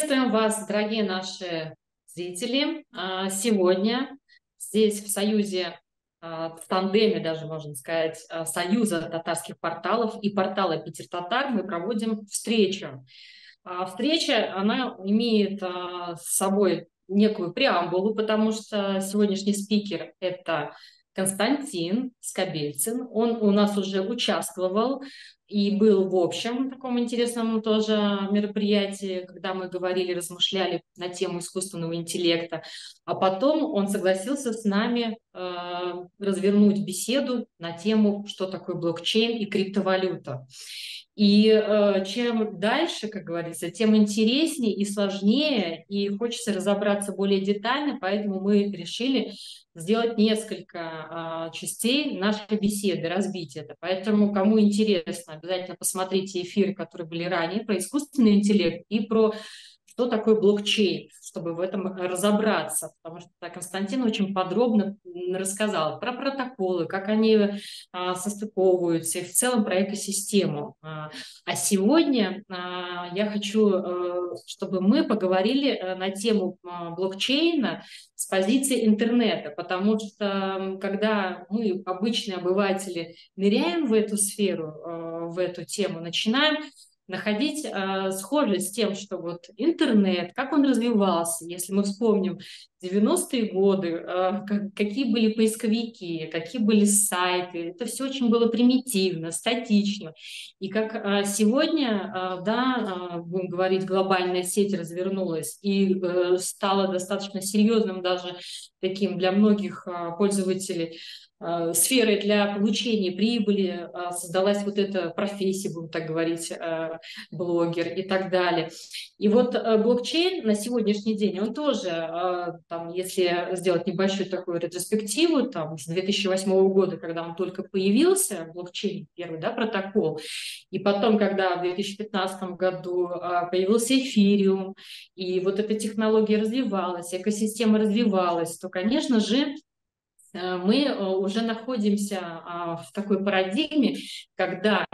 Приветствуем вас, дорогие наши зрители. Сегодня здесь в союзе, в тандеме даже, можно сказать, союза татарских порталов и портала Питер Татар мы проводим встречу. Встреча, она имеет с собой некую преамбулу, потому что сегодняшний спикер – это Константин Скобельцин. Он у нас уже участвовал и был в общем таком интересном тоже мероприятии, когда мы говорили, размышляли на тему искусственного интеллекта. А потом он согласился с нами развернуть беседу на тему, что такое блокчейн и криптовалюта. И чем дальше, как говорится, тем интереснее и сложнее, и хочется разобраться более детально, поэтому мы решили сделать несколько частей нашей беседы, разбить это. Поэтому, кому интересно, обязательно посмотрите эфиры, которые были ранее, про искусственный интеллект и про что такое блокчейн, чтобы в этом разобраться, потому что Константин очень подробно рассказал про протоколы, как они состыковываются и в целом про экосистему. А сегодня я хочу, чтобы мы поговорили на тему блокчейна с позиции интернета, потому что когда мы, обычные обыватели, ныряем в эту сферу, в эту тему, начинаем находить схожесть с тем, что вот интернет, как он развивался, если мы вспомним 90-е годы, какие были поисковики, какие были сайты, это все очень было примитивно, статично. И как сегодня, да, будем говорить, глобальная сеть развернулась и стала достаточно серьезным даже таким для многих пользователей сферой для получения прибыли, создалась вот эта профессия, будем так говорить, блогер и так далее. И вот блокчейн на сегодняшний день, он тоже, там, если сделать небольшую такую ретроспективу, там, с 2008 года, когда он только появился, блокчейн, первый, да, протокол, и потом, когда в 2015 году появился эфириум, и вот эта технология развивалась, экосистема развивалась, то, конечно же, мы уже находимся в такой парадигме, когда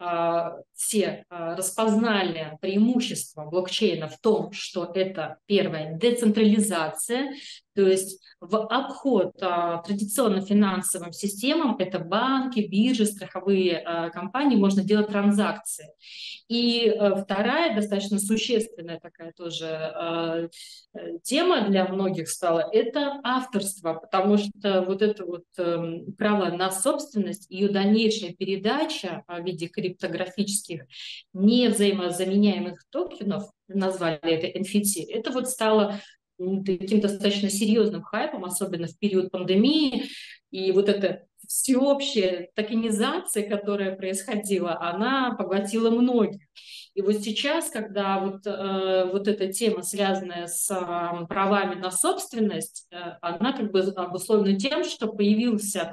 все распознали преимущество блокчейна в том, что это, первое, децентрализация, то есть в обход традиционным финансовым системам, это банки, биржи, страховые компании, можно делать транзакции. И вторая, достаточно существенная такая тоже тема для многих стала, это авторство, потому что вот это вот право на собственность, ее дальнейшая передача в виде криптографических невзаимозаменяемых токенов, назвали это NFT, это вот стало таким достаточно серьезным хайпом, особенно в период пандемии, и вот эта всеобщая токенизация, которая происходила, она поглотила многих. И вот сейчас, когда вот эта тема, связанная с правами на собственность, она как бы обусловлена тем, что появился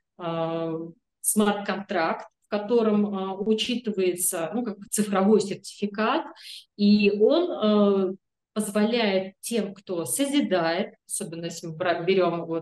смарт-контракт, в котором учитывается, ну, как цифровой сертификат, и он позволяет тем, кто созидает, особенно если мы берем вот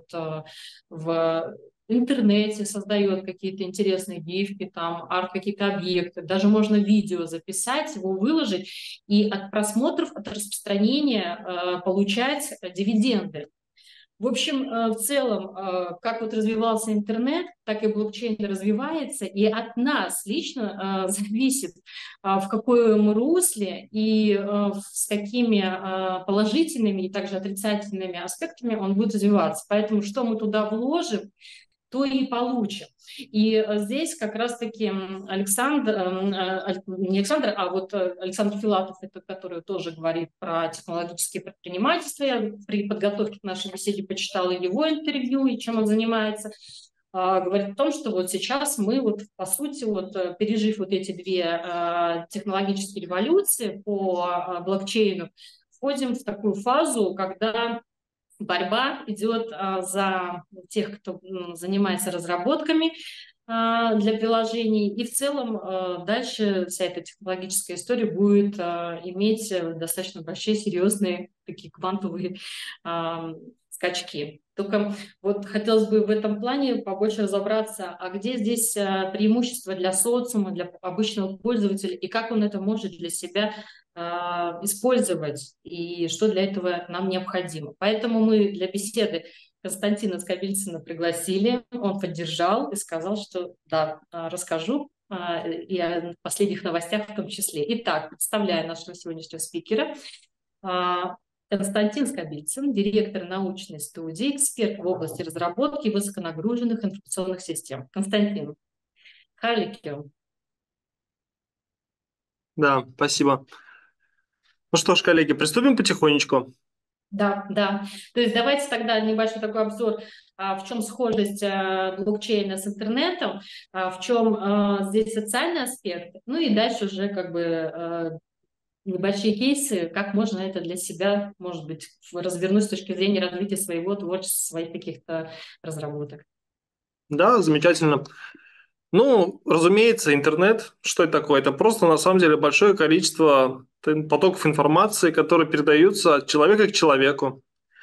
в интернете, создает какие-то интересные гифки, там, какие-то объекты, даже можно видео записать, его выложить и от просмотров, от распространения получать дивиденды. В общем, в целом, как вот развивался интернет, так и блокчейн развивается, и от нас лично зависит, в каком русле и с какими положительными и также отрицательными аспектами он будет развиваться. Поэтому что мы туда вложим, то и получим. И здесь как раз-таки не Александр, а вот Александр Филатов, это который тоже говорит про технологические предпринимательства. Я при подготовке к нашей беседе почитала его интервью и чем он занимается. Говорит о том, что вот сейчас мы вот по сути вот пережив вот эти две технологические революции по блокчейну, входим в такую фазу, когда борьба идет за тех, кто занимается разработками для приложений. И в целом дальше вся эта технологическая история будет иметь достаточно большие, серьезные такие квантовые скачки. Только вот хотелось бы в этом плане побольше разобраться, а где здесь преимущество для социума, для обычного пользователя, и как он это может для себя использовать и что для этого нам необходимо. Поэтому мы для беседы Константина Скобельцина пригласили, он поддержал и сказал, что да, расскажу и о последних новостях в том числе. Итак, представляю нашего сегодняшнего спикера. Константин Скобельцин, директор научной студии, эксперт в области разработки высоконагруженных информационных систем. Константин, Халикио. Да, спасибо. Ну что ж, коллеги, приступим потихонечку. Да, да. То есть давайте тогда небольшой такой обзор, в чем схожесть блокчейна с интернетом, в чем здесь социальный аспект, ну и дальше уже как бы небольшие кейсы, как можно это для себя, может быть, развернуть с точки зрения развития своего творчества, своих каких-то разработок. Да, замечательно. Ну, разумеется, интернет, что это такое? Это просто, на самом деле, большое количество потоков информации, которые передаются от человека к человеку.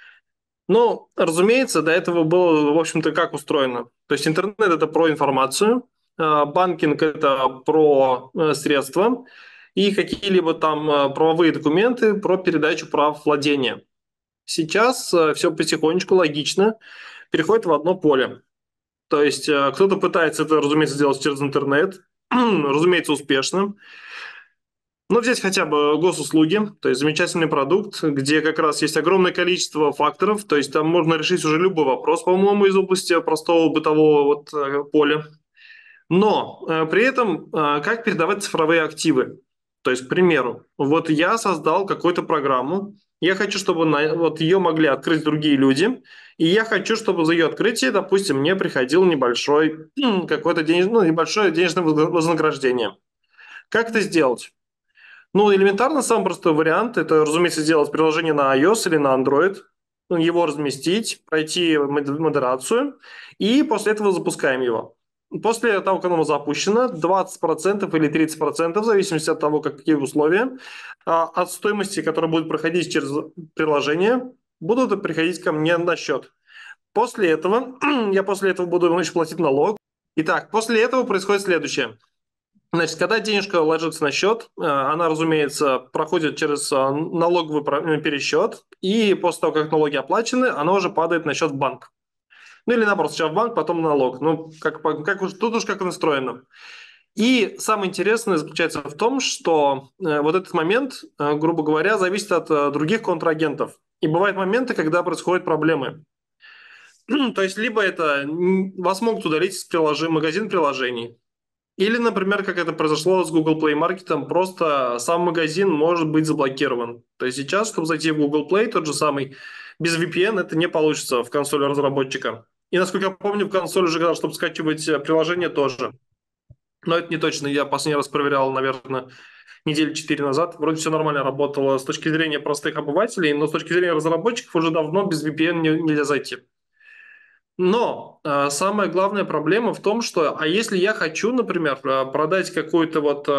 Но, разумеется, до этого было, в общем-то, как устроено. То есть интернет – это про информацию, банкинг – это про средства и какие-либо там правовые документы про передачу прав владения. Сейчас все потихонечку, логично, переходит в одно поле. То есть кто-то пытается это, разумеется, сделать через интернет, разумеется, успешно. Но взять хотя бы госуслуги, то есть замечательный продукт, где как раз есть огромное количество факторов, то есть там можно решить уже любой вопрос, по-моему, из области простого бытового поля. Но при этом как передавать цифровые активы? То есть, к примеру, вот я создал какую-то программу, я хочу, чтобы вот ее могли открыть другие люди, и я хочу, чтобы за ее открытие, допустим, мне приходил небольшой какое-то небольшое денежное вознаграждение. Как это сделать? Ну, элементарно, самый простой вариант – это, разумеется, сделать приложение на iOS или на Android, его разместить, пройти модерацию, и после этого запускаем его. После того, как оно запущено, 20% или 30%, в зависимости от того, какие условия, от стоимости, которая будет проходить через приложение, будут приходить ко мне на счет. После этого, я после этого буду платить налог. Итак, после этого происходит следующее. Значит, когда денежка ложится на счет, она, разумеется, проходит через налоговый пересчет, и после того, как налоги оплачены, она уже падает на счет в банк. Ну или наоборот, сначала в банк, потом налог. Ну, тут уж как настроено. И самое интересное заключается в том, что вот этот момент, грубо говоря, зависит от других контрагентов. И бывают моменты, когда происходят проблемы. То есть, либо это вас могут удалить из магазин приложений, или, например, как это произошло с Google Play Market, просто сам магазин может быть заблокирован. То есть сейчас, чтобы зайти в Google Play, тот же самый, без VPN это не получится в консоли разработчика. И, насколько я помню, в консоли уже, чтобы скачивать приложение, тоже. Но это не точно. Я последний раз проверял, наверное, недели 4 назад. Вроде все нормально работало с точки зрения простых обывателей, но с точки зрения разработчиков уже давно без VPN нельзя зайти. Но самая главная проблема в том, что, а если я хочу, например, продать какой-то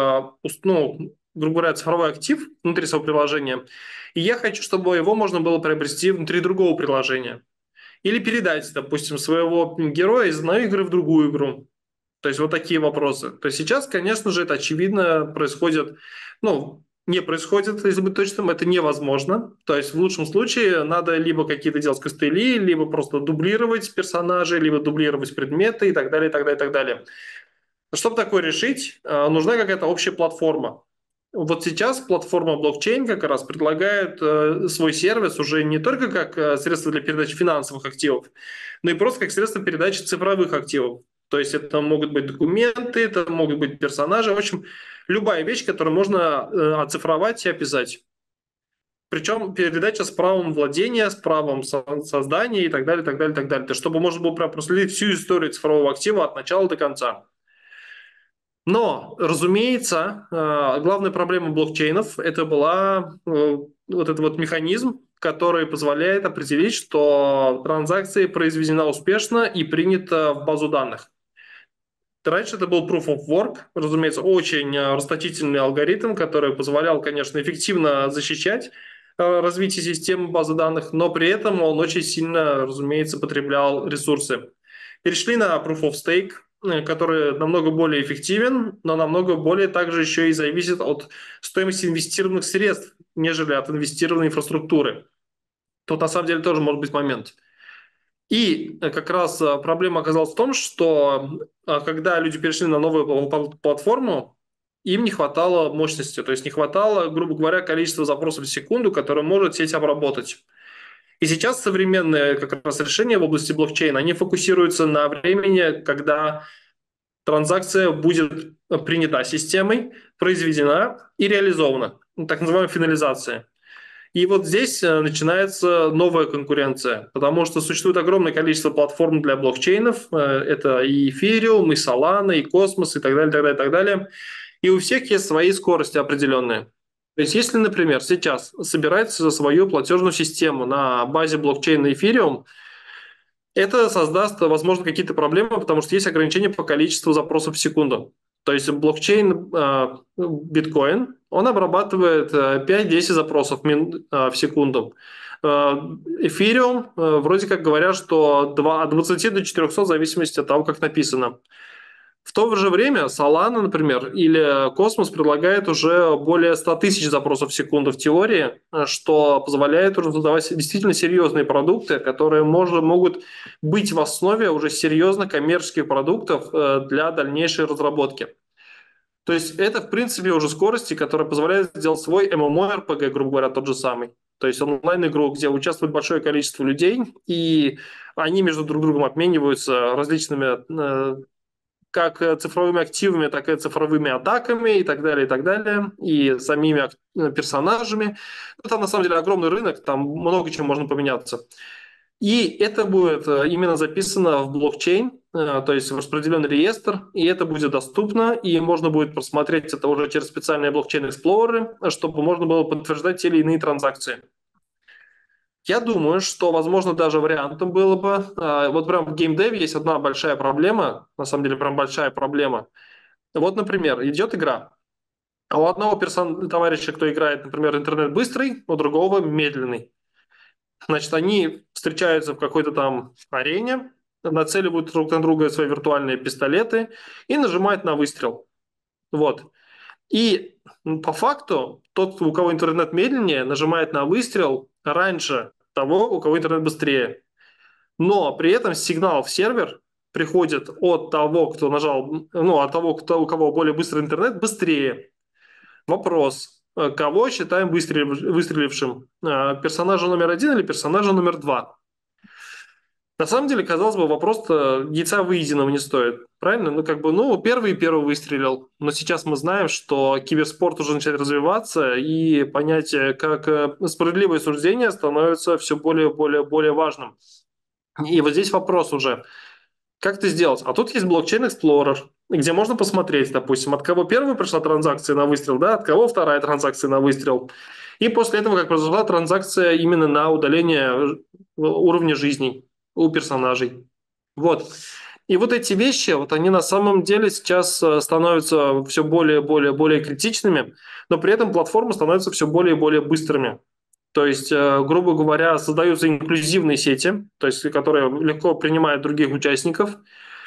грубо говоря, цифровой актив внутри своего приложения, и я хочу, чтобы его можно было приобрести внутри другого приложения, или передать, допустим, своего героя из одной игры в другую игру. То есть вот такие вопросы. То есть сейчас, конечно же, это очевидно происходит, не происходит, если быть точным, это невозможно. То есть в лучшем случае надо либо какие-то делать костыли, либо просто дублировать персонажей, либо дублировать предметы и так далее, и так далее, и так далее. Чтобы такое решить, нужна какая-то общая платформа. Вот сейчас платформа блокчейн как раз предлагает свой сервис уже не только как средство для передачи финансовых активов, но и просто как средство передачи цифровых активов. То есть это могут быть документы, это могут быть персонажи, в общем, любая вещь, которую можно оцифровать и описать. Причем передача с правом владения, с правом создания и так далее, так далее, так далее. То есть, чтобы можно было прям проследить всю историю цифрового актива от начала до конца. Но, разумеется, главная проблема блокчейнов – это была вот этот вот механизм, который позволяет определить, что транзакция произведена успешно и принята в базу данных. Раньше это был Proof of Work, разумеется, очень расточительный алгоритм, который позволял, конечно, эффективно защищать развитие системы базы данных, но при этом он очень сильно, разумеется, потреблял ресурсы. Перешли на Proof of Stake. который намного более эффективен, но намного более также еще и зависит от стоимости инвестированных средств, нежели от инвестированной инфраструктуры. Тут на самом деле тоже может быть момент. И как раз проблема оказалась в том, что когда люди перешли на новую платформу, им не хватало мощности, то есть не хватало, грубо говоря, количества запросов в секунду, которые может сеть обработать. И сейчас современные как раз решения в области блокчейна, они фокусируются на времени, когда транзакция будет принята системой, произведена и реализована, так называемая финализация. И вот здесь начинается новая конкуренция, потому что существует огромное количество платформ для блокчейнов. Это и Ethereum, и Solana, и Cosmos, и так далее, так далее, так далее. И у всех есть свои скорости определенные. То есть если, например, сейчас собирается свою платежную систему на базе блокчейна Ethereum, это создаст, возможно, какие-то проблемы, потому что есть ограничения по количеству запросов в секунду. То есть блокчейн биткоин, он обрабатывает 5-10 запросов в секунду. Эфириум, вроде как говорят, что от 20 до 400 в зависимости от того, как написано. В то же время Solana, например, или Cosmos предлагает уже более 100 тысяч запросов в секунду в теории, что позволяет уже создавать действительно серьезные продукты, которые могут быть в основе уже серьезно коммерческих продуктов для дальнейшей разработки. То есть это, в принципе, уже скорости, которые позволяют сделать свой MMORPG, грубо говоря, тот же самый. То есть онлайн-игру, где участвует большое количество людей, и они между друг другом обмениваются различными как цифровыми активами, так и цифровыми атаками и так далее, и самими персонажами. Ну, там на самом деле огромный рынок, там много чего можно поменяться. И это будет именно записано в блокчейн, то есть в распределенный реестр, и это будет доступно, и можно будет просмотреть это уже через специальные блокчейн-эксплореры, чтобы можно было подтверждать те или иные транзакции. Я думаю, что, возможно, даже вариантом было бы... Вот прям в геймдеве есть одна большая проблема, на самом деле прям большая проблема. Вот, например, идет игра, а у одного товарища, кто играет, например, интернет быстрый, у другого медленный. Значит, они встречаются в какой-то там арене, нацеливают друг на друга свои виртуальные пистолеты и нажимают на выстрел. Вот. И по факту тот, у кого интернет медленнее, нажимает на выстрел раньше того, у кого интернет быстрее. Но при этом сигнал в сервер приходит от того, кто нажал, ну, от того, у кого более быстрый интернет, быстрее. Вопрос. Кого считаем выстрелившим? Персонажа номер один или персонажа номер два? На самом деле, казалось бы, вопрос-то яйца выеденного не стоит. Правильно? Первый выстрелил. Но сейчас мы знаем, что киберспорт уже начинает развиваться, и понятие как справедливое суждение становится все более важным. И вот здесь вопрос уже. Как это сделать? А тут есть блокчейн Explorer, где можно посмотреть, допустим, от кого первая пришла транзакция на выстрел, да, от кого вторая транзакция на выстрел. И после этого, как произошла транзакция именно на удаление уровня жизней у персонажей. Вот. И вот эти вещи, вот они на самом деле сейчас становятся все более критичными, но при этом платформы становятся все более и более быстрыми. То есть, грубо говоря, создаются инклюзивные сети, то есть, которые легко принимают других участников.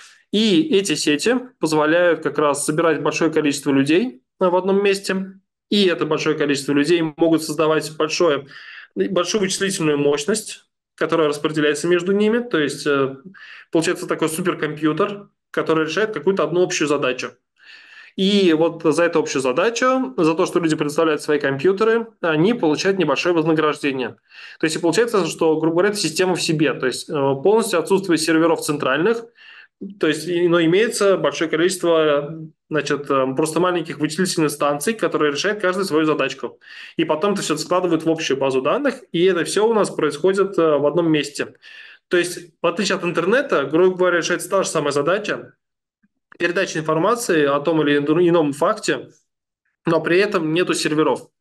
И эти сети позволяют как раз собирать большое количество людей в одном месте. И это большое количество людей могут создавать большую вычислительную мощность, которая распределяется между ними. То есть, получается такой суперкомпьютер, который решает какую-то одну общую задачу. И вот за эту общую задачу, за то, что люди предоставляют свои компьютеры, они получают небольшое вознаграждение. То есть и получается, что, грубо говоря, это система в себе. То есть полностью отсутствие серверов центральных, то есть, но имеется большое количество, значит, просто маленьких вычислительных станций, которые решают каждую свою задачку. И потом это все складывают в общую базу данных, и это все у нас происходит в одном месте. То есть, в отличие от интернета, грубо говоря, решается та же самая задача, передача информации о том или ином факте, но при этом нету серверов.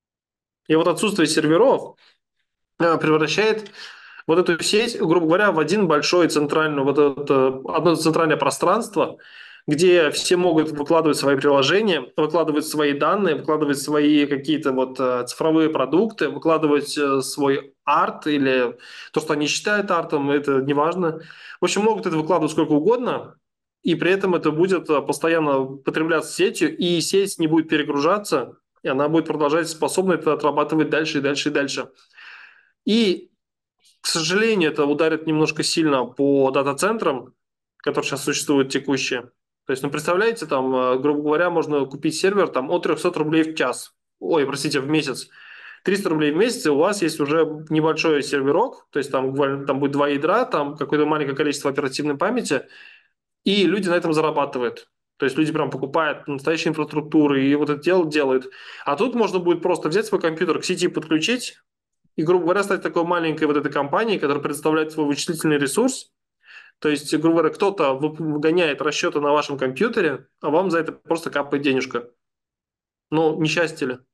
И вот отсутствие серверов превращает вот эту сеть, грубо говоря, в один большой центральный, одно центральное пространство, где все могут выкладывать свои приложения, выкладывать свои данные, выкладывать свои какие-то цифровые продукты, выкладывать свой арт или то, что они считают артом, это неважно. В общем, могут это выкладывать сколько угодно, и при этом это будет постоянно потребляться сетью, и сеть не будет перегружаться, и она будет продолжать способна это отрабатывать дальше и дальше и дальше. И, к сожалению, это ударит немножко сильно по дата-центрам, которые сейчас существуют текущие. То есть, ну, представляете, там, грубо говоря, можно купить сервер там, от 300 рублей в час. Ой, простите, в месяц. 300 рублей в месяц, и у вас есть уже небольшой серверок, то есть там будет два ядра, там какое-то маленькое количество оперативной памяти, и люди на этом зарабатывают. То есть люди прям покупают настоящую инфраструктуру и вот это дело делают. А тут можно будет просто взять свой компьютер к сети подключить и, грубо говоря, стать такой маленькой вот этой компанией, которая предоставляет свой вычислительный ресурс. То есть, грубо говоря, кто-то выгоняет расчеты на вашем компьютере, а вам за это просто капает денежка. Ну, несчастье ли?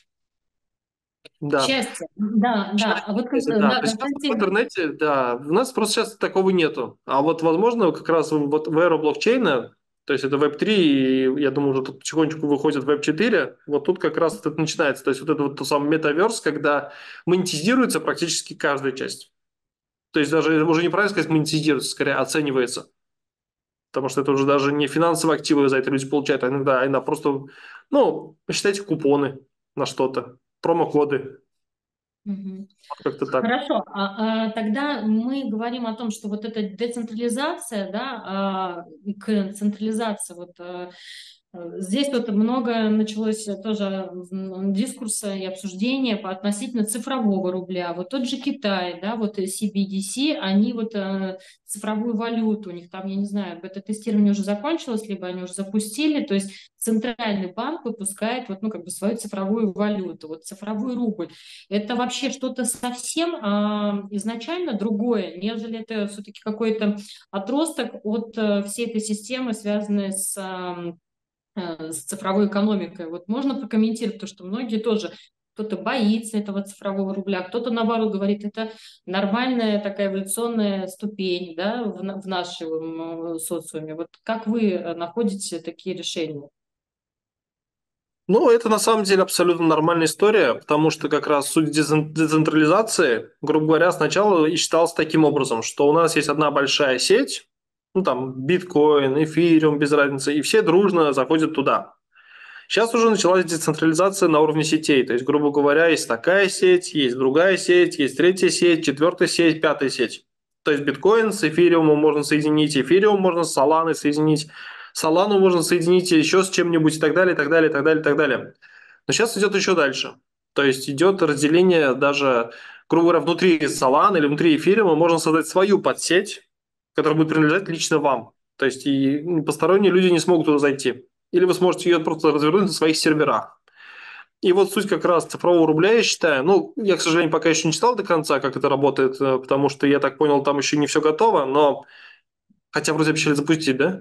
Да. Счастье. Да, да. А вот Да, да, то есть просто в давайте. интернете, да, у нас просто сейчас такого нету. А вот, возможно, как раз вот в эру блокчейна, то есть это Web3, и я думаю, уже тут потихонечку выходит Web4, вот тут как раз это начинается. То есть вот это вот тот самый метаверс, когда монетизируется практически каждая часть. То есть даже уже неправильно сказать монетизируется, скорее оценивается. Потому что это уже даже не финансовые активы за это люди получают, а иногда просто, ну, посчитайте купоны на что-то, промокоды, Мгм. как-то так. Хорошо, тогда мы говорим о том, что вот эта децентрализация, да, и централизация, здесь вот много началось тоже дискурса и обсуждения по относительно цифрового рубля. Вот тот же Китай, да, вот CBDC, они вот цифровую валюту, у них там, я не знаю, бета-тестирование уже закончилось, либо они уже запустили, то есть центральный банк выпускает вот, ну, как бы свою цифровую валюту, вот цифровой рубль. Это вообще что-то совсем изначально другое, нежели это все-таки какой-то отросток от всей этой системы, связанной с цифровой экономикой. Вот можно прокомментировать то, что многие тоже, кто-то боится этого цифрового рубля, кто-то, наоборот, говорит, это нормальная такая эволюционная ступень, да, в нашем социуме. Вот как вы находите такие решения? Ну, это на самом деле абсолютно нормальная история, потому что как раз суть децентрализации, грубо говоря, сначала и считалась таким образом, что у нас есть одна большая сеть, ну там биткоин, эфириум, без разницы, и все дружно заходят туда. Сейчас уже началась децентрализация на уровне сетей, то есть, грубо говоря, есть такая сеть, есть другая сеть, есть третья сеть, четвертая сеть, пятая сеть. То есть биткоин с эфириумом можно соединить, эфириум можно с Solana соединить, Solana можно соединить еще с чем-нибудь и так далее, и так далее, и так далее, и так далее. Но сейчас идет еще дальше. То есть идет разделение даже, грубо говоря, внутри Solana или внутри эфириума можно создать свою подсеть, которая будет принадлежать лично вам. То есть и посторонние люди не смогут туда зайти. Или вы сможете ее просто развернуть на своих серверах. И вот суть как раз цифрового рубля, я считаю, ну, я, к сожалению, пока еще не читал до конца, как это работает, потому что, я так понял, там еще не все готово, но хотя вроде обещали запустить, да?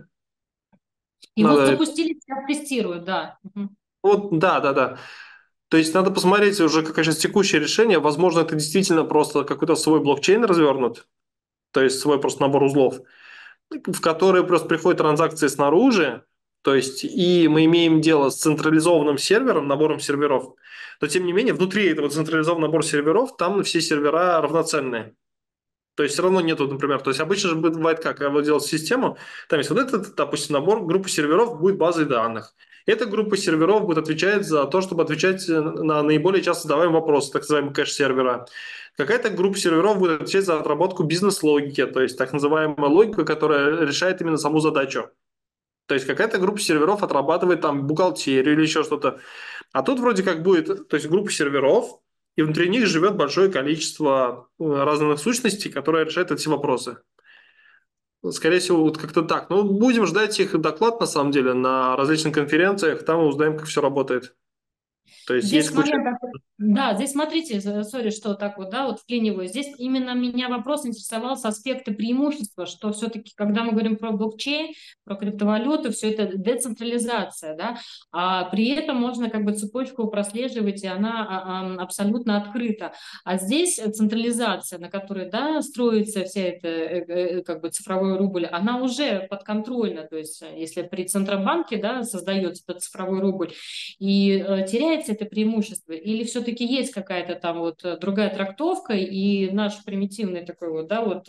Его Надо... запустили, сейчас тестируют, да. Мгм. Вот, да, да, да. То есть надо посмотреть уже, какое сейчас текущее решение. Возможно, это действительно просто какой-то свой блокчейн развернут, то есть свой просто набор узлов, в которые просто приходят транзакции снаружи, то есть и мы имеем дело с централизованным сервером, набором серверов, но тем не менее внутри этого централизованного набора серверов там все сервера равноценные. То есть все равно нету, например, то есть обычно же бывает как, когда вы делаете систему, там есть вот этот, допустим, набор, группа серверов будет базой данных. Эта группа серверов будет отвечать за то, чтобы отвечать на наиболее часто задаваемые вопросы, так называемый кэш сервера. Какая-то группа серверов будет отвечать за отработку бизнес-логики, то есть так называемая логика, которая решает именно саму задачу. То есть какая-то группа серверов отрабатывает там бухгалтерию или еще что-то. А тут вроде как будет, то есть группа серверов, и внутри них живет большое количество разных сущностей, которые решают эти вопросы. Скорее всего, вот как-то так. Ну, будем ждать их доклад, на самом деле, на различных конференциях, там мы узнаем, как все работает. То есть есть Здесь куча... момент такой, да, здесь смотрите, сори, что так вот, да, вот вклиниваю. Здесь именно меня вопрос интересовал с аспекта преимущества, что все-таки, когда мы говорим про блокчейн, про криптовалюту, все это децентрализация, да, а при этом можно как бы цепочку прослеживать, и она абсолютно открыта. А здесь централизация, на которой, да, строится вся эта как бы цифровой рубль, она уже подконтрольна, то есть если при Центробанке, да, создается этот цифровой рубль, и теряется это преимущество? Или все-таки все-таки есть какая-то там вот другая трактовка, и наш примитивный такой вот, да, вот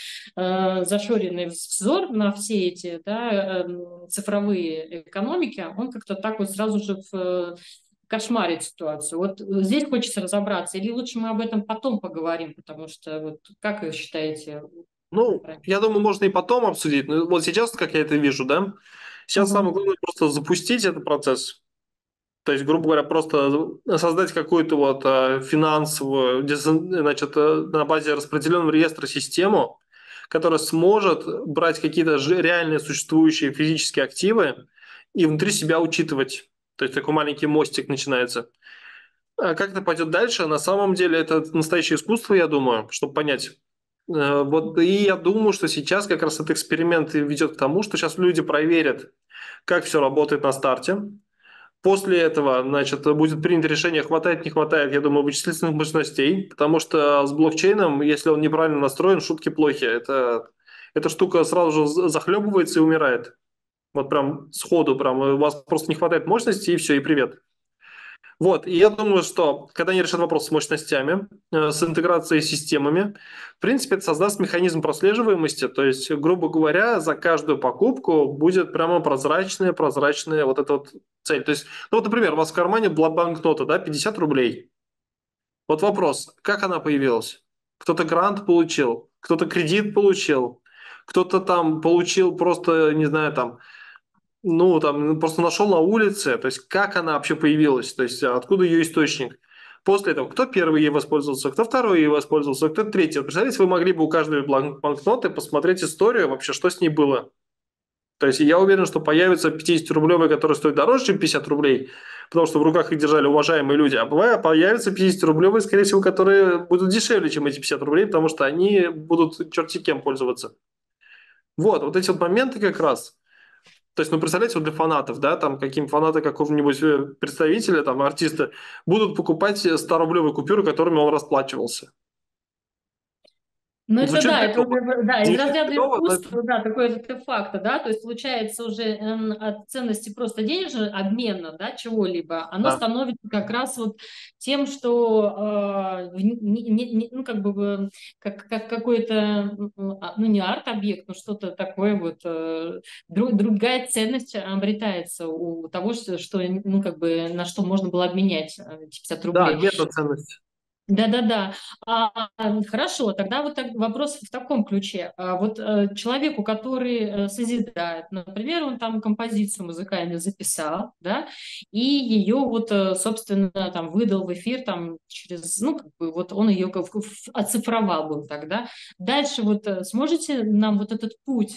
зашоренный взор на все эти, да, цифровые экономики, он как-то так вот сразу же кошмарит ситуацию. Вот здесь хочется разобраться, или лучше мы об этом потом поговорим, потому что вот как вы считаете? Ну, я думаю, можно и потом обсудить. Но вот сейчас, как я это вижу, да, сейчас самое Мгм. главное просто запустить этот процесс. То есть, грубо говоря, просто создать какую-то вот финансовую, значит, на базе распределенного реестра систему, которая сможет брать какие-то реальные существующие физические активы и внутри себя учитывать. То есть такой маленький мостик начинается. А как это пойдет дальше? На самом деле это настоящее искусство, я думаю, чтобы понять. Вот и я думаю, что сейчас как раз этот эксперимент и ведет к тому, что сейчас люди проверят, как все работает на старте. После этого, значит, будет принято решение, хватает, не хватает, я думаю, вычислительных мощностей, потому что с блокчейном, если он неправильно настроен, шутки плохи. Эта штука сразу же захлебывается и умирает. Вот прям сходу, прям у вас просто не хватает мощности, и все, и привет. Вот, и я думаю, что когда они решат вопрос с мощностями, с интеграцией с системами, в принципе, это создаст механизм прослеживаемости, то есть, грубо говоря, за каждую покупку будет прямо прозрачная вот эта вот цель. То есть, ну вот, например, у вас в кармане была банкнота, да, 50 рублей. Вот вопрос, как она появилась? Кто-то грант получил, кто-то кредит получил, кто-то там получил просто, не знаю, там, ну, там, просто нашел на улице, то есть как она вообще появилась, то есть откуда ее источник. После этого, кто первый ей воспользовался, кто второй ей воспользовался, кто третий. Вот представляете, вы могли бы у каждой банкноты посмотреть историю вообще, что с ней было. То есть я уверен, что появится 50-рублевые, которые стоят дороже, чем 50 рублей, потому что в руках их держали уважаемые люди, а бывает, появятся 50-рублевые, скорее всего, которые будут дешевле, чем эти 50 рублей, потому что они будут черти кем пользоваться. Вот эти вот моменты как раз. То есть, ну, представляете, вот для фанатов, да, там, каким фанаты какого-нибудь представителя, там, артиста, будут покупать 100-рублевые купюры, которыми он расплачивался. Ну, это Звучит да, это бредово. уже, да, из Звучит разряда бредово, но искусства, да, такой артефакта, да, то есть получается уже от ценности просто денежного обмена, да, чего-либо, оно да. становится как раз вот тем, что, ну, как бы, как какой-то, ну, не арт-объект, но что-то такое вот, другая ценность обретается у того, что, ну, как бы, на что можно было обменять эти 50 Да, рублей. обмен на ценность. Да-да-да. Хорошо, тогда вот вопрос в таком ключе. Вот человеку, который созидает, например, он там композицию музыкальную записал, да, и ее вот, собственно, там выдал в эфир там через, ну, как бы вот он ее оцифровал, будем так, да. Дальше вот сможете нам вот этот путь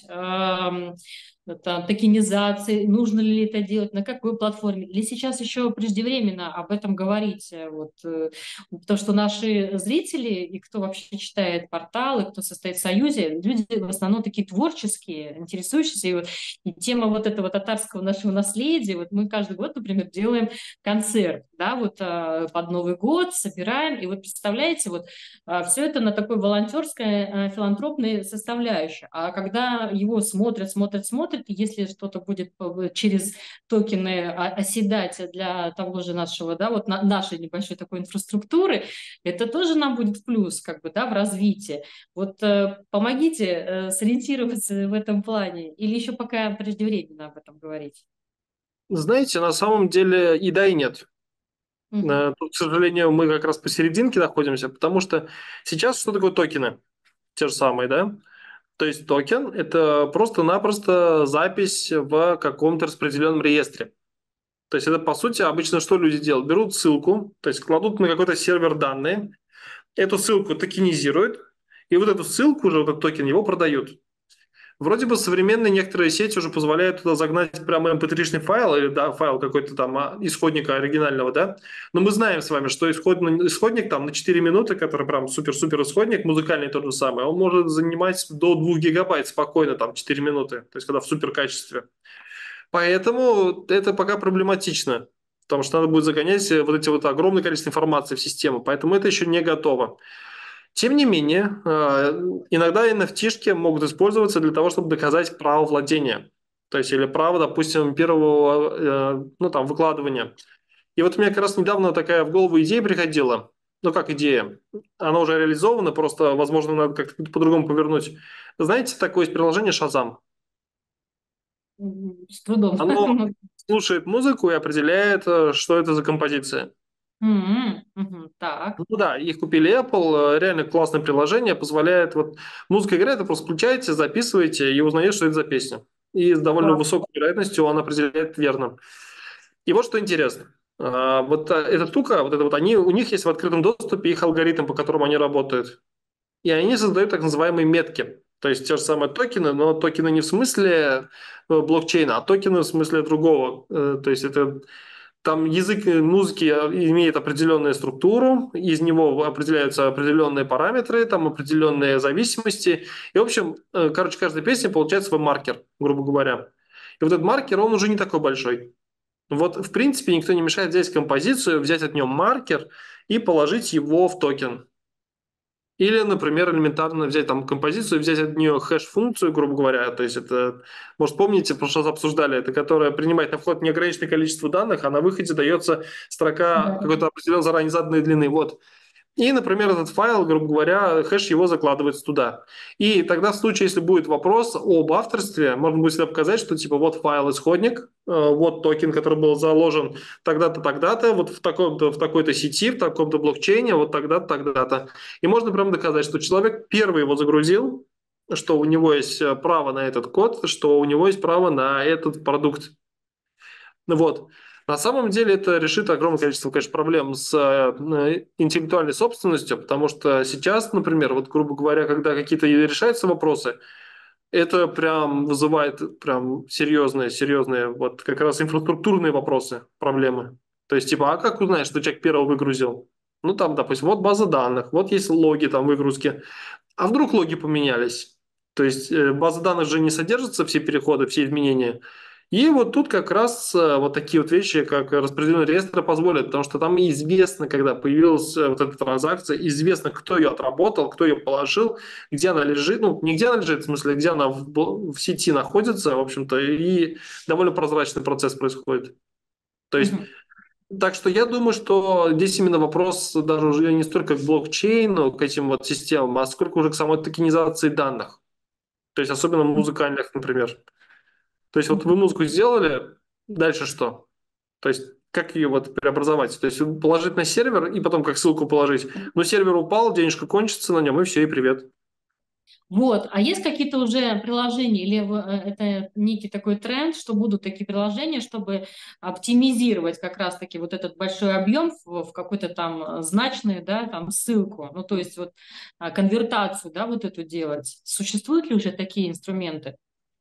там, токенизации, нужно ли это делать, на какой платформе, или сейчас еще преждевременно об этом говорить, вот, потому что наши зрители и кто вообще читает порталы, кто состоит в союзе, люди в основном такие творческие, интересующиеся. И тема вот этого татарского нашего наследия, вот мы каждый год, например, делаем концерт, да, вот под Новый год собираем, и вот представляете, вот все это на такой волонтерской, филантропной составляющей. А когда его смотрят, и если что-то будет через токены оседать для того же нашего, да, вот нашей небольшой такой инфраструктуры, это тоже нам будет в плюс, как бы, да, в развитии. Вот помогите сориентироваться в этом плане, или еще пока преждевременно об этом говорить? Знаете, на самом деле и да, и нет. Мгм. Тут, к сожалению, мы как раз посерединке находимся, потому что сейчас что такое токены? Те же самые, да? То есть токен – это просто-напросто запись в каком-то распределенном реестре. То есть это, по сути, обычно что люди делают? Берут ссылку, то есть кладут на какой-то сервер данные, эту ссылку токенизируют, и вот эту ссылку уже, вот этот токен, его продают. Вроде бы современные некоторые сети уже позволяют туда загнать прямо mp3-шный файл или да, файл какой-то там исходника оригинального, да. Но мы знаем с вами, что исходник там на 4 минуты, который прям супер-супер исходник, музыкальный тот же самый, он может занимать до 2 гигабайт спокойно, там 4 минуты, то есть когда в супер качестве. Поэтому это пока проблематично, потому что надо будет загонять вот эти вот огромное количество информации в систему, поэтому это еще не готово. Тем не менее, иногда NFT-шки могут использоваться для того, чтобы доказать право владения. То есть, или право, допустим, первого ну, там, выкладывания. И вот у меня как раз недавно такая в голову идея приходила. Ну, как идея? Она уже реализована, просто, возможно, надо как-то по-другому повернуть. Знаете, такое есть приложение Shazam. С трудом. Оно слушает музыку и определяет, что это за композиция. Так. Ну да, их купили Apple, реально классное приложение, позволяет, вот музыка играет, вы просто включаете, записываете и узнаете, что это за песня. И с довольно Класс. высокой вероятностью он определяет верно. И вот что интересно. Вот эта штука, вот это вот они, у них есть в открытом доступе их алгоритм, по которому они работают. И они создают так называемые метки. То есть те же самые токены, но токены не в смысле блокчейна, а токены в смысле другого. То есть это там язык музыки имеет определенную структуру, из него определяются определенные параметры, там определенные зависимости. И, в общем, короче, каждая песня получает свой маркер, грубо говоря. И вот этот маркер, он уже не такой большой. Вот, в принципе, никто не мешает взять композицию, взять от нее маркер и положить его в токен. Или, например, элементарно взять там композицию, взять от нее хэш-функцию, грубо говоря, то есть это, может, помните, в прошлый раз обсуждали, это которая принимает на вход неограниченное количество данных, а на выходе дается строка Да. какой-то определенной заранее заданной длины. Вот. И, например, этот файл, грубо говоря, хэш его закладывается туда. И тогда в случае, если будет вопрос об авторстве, можно будет всегда показать, что типа вот файл исходник, вот токен, который был заложен тогда-то, тогда-то, вот в таком-то, в такой-то сети, в таком-то блокчейне, вот тогда-то, тогда-то. И можно прямо доказать, что человек первый его загрузил, что у него есть право на этот код, что у него есть право на этот продукт. Ну вот. На самом деле это решит огромное количество, конечно, проблем с интеллектуальной собственностью, потому что сейчас, например, вот, грубо говоря, когда какие-то решаются вопросы, это прям вызывает прям серьезные, вот как раз инфраструктурные вопросы, проблемы. То есть, типа, а как узнаешь, что человек первого выгрузил? Ну, там, допустим, вот база данных, вот есть логи там выгрузки. А вдруг логи поменялись? То есть база данных же не содержится все переходы, все изменения. И вот тут как раз вот такие вот вещи, как распределенные реестры позволят, потому что там известно, когда появилась вот эта транзакция, известно, кто ее отработал, кто ее положил, где она лежит, ну, не где она лежит, в смысле, где она в сети находится, в общем-то, и довольно прозрачный процесс происходит. То есть Мгм. так что я думаю, что здесь именно вопрос даже уже не столько к блокчейну, к этим вот системам, а сколько уже к самой токенизации данных. То есть особенно музыкальных, например. То есть вот вы музыку сделали, дальше что? То есть как ее вот преобразовать? То есть положить на сервер и потом как ссылку положить. Но сервер упал, денежка кончится на нем, и все, и привет. Вот, а есть какие-то уже приложения, или это некий такой тренд, что будут такие приложения, чтобы оптимизировать как раз-таки вот этот большой объем в какой-то там значный, да, там ссылку, ну, то есть вот конвертацию, да, вот эту делать. Существуют ли уже такие инструменты?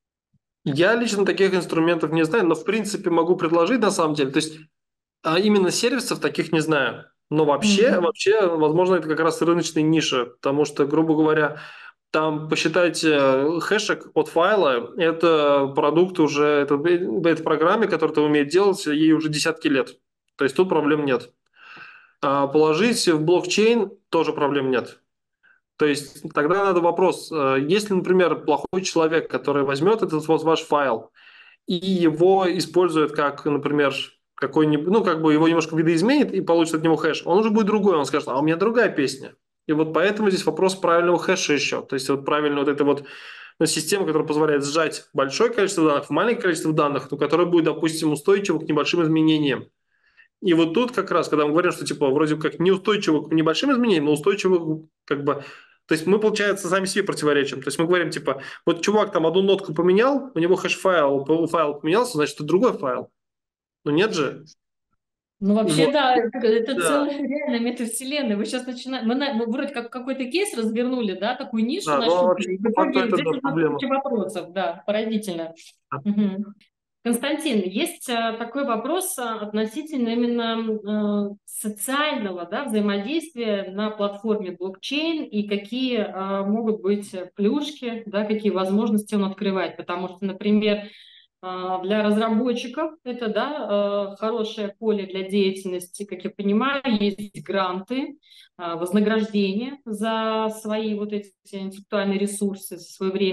Я лично таких инструментов не знаю, но в принципе могу предложить на самом деле. То есть именно сервисов таких не знаю. Но Мгм. вообще, возможно, это как раз рыночная ниша, потому что, грубо говоря, там посчитайте хэшек от файла, это продукт уже, это программе, которая это умеет делать, ей уже десятки лет. То есть тут проблем нет. А положить в блокчейн тоже проблем нет. То есть тогда надо вопрос, если, например, плохой человек, который возьмет этот вот ваш файл и его использует как, например, какой-нибудь, ну, как бы его немножко видоизменит и получит от него хэш, он уже будет другой, он скажет, а у меня другая песня. И вот поэтому здесь вопрос правильного хэша еще. То есть вот правильно вот эта вот система, которая позволяет сжать большое количество данных в маленькое количество данных, но которая будет, допустим, устойчива к небольшим изменениям. И вот тут как раз, когда мы говорим, что типа вроде как неустойчиво к небольшим изменениям, но устойчиво как бы... То есть мы, получается, сами себе противоречим. То есть мы говорим, типа, вот чувак там одну нотку поменял, у него файл поменялся, значит, это другой файл. Но нет же. Ну, вообще, Вот. да, это Да, целая реально метавселенная. Вы сейчас начинаете... Мы вроде как какой-то кейс развернули, да, такую нишу да, но вообще нащупали. В по факту итоге это здесь да, уже проблема. куча вопросов, да, поразительно. Мгм. Константин, есть такой вопрос относительно именно социального, да, взаимодействия на платформе блокчейн и какие могут быть плюшки, да, какие возможности он открывает. Потому что, например, для разработчиков это, да, хорошее поле для деятельности, как я понимаю, есть гранты, вознаграждение за свои вот эти интеллектуальные ресурсы, за свое время.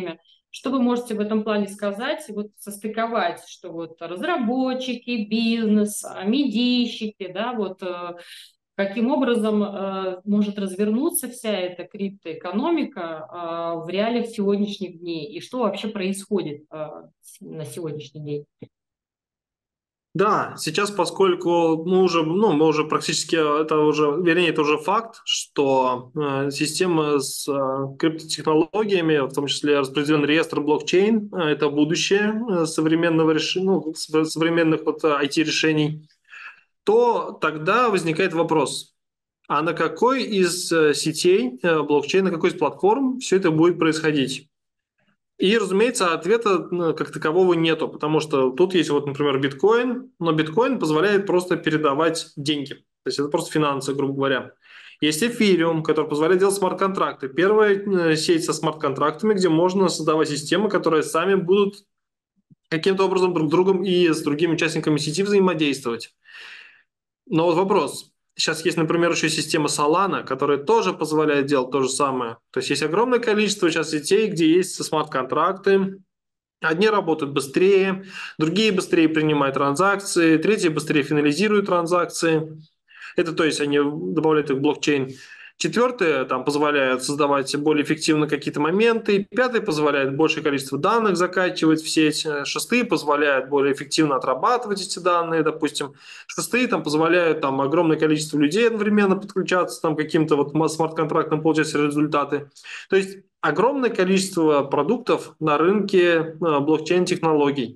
Что вы можете в этом плане сказать, вот состыковать, что вот разработчики, бизнес, медийщики, да, вот каким образом может развернуться вся эта криптоэкономика в реалиях сегодняшних дней и что вообще происходит на сегодняшний день? Да, сейчас, поскольку мы уже практически, это уже, вернее, это уже факт, что система с криптотехнологиями, в том числе распределенный реестр блокчейн, это будущее современного современных вот IT-решений, то тогда возникает вопрос, а на какой из сетей блокчейн, на какой из платформ все это будет происходить? И, разумеется, ответа как такового нету, потому что тут есть вот, например, биткоин, но биткоин позволяет просто передавать деньги. То есть это просто финансы, грубо говоря. Есть эфириум, который позволяет делать смарт-контракты. Первая сеть со смарт-контрактами, где можно создавать системы, которые сами будут каким-то образом друг с другом и с другими участниками сети взаимодействовать. Но вот вопрос. Сейчас есть, например, еще система Solana, которая тоже позволяет делать то же самое. То есть есть огромное количество сейчас сетей, где есть смарт-контракты. Одни работают быстрее, другие быстрее принимают транзакции, третьи быстрее финализируют транзакции. Это то есть они добавляют их в блокчейн. Четвертые там позволяют создавать более эффективно какие-то моменты. Пятые позволяют большее количество данных закачивать в сеть. Шестые позволяют более эффективно отрабатывать эти данные, допустим. Шестые там позволяют там огромное количество людей одновременно подключаться там каким-то вот смарт-контрактам, получать результаты. То есть огромное количество продуктов на рынке блокчейн-технологий.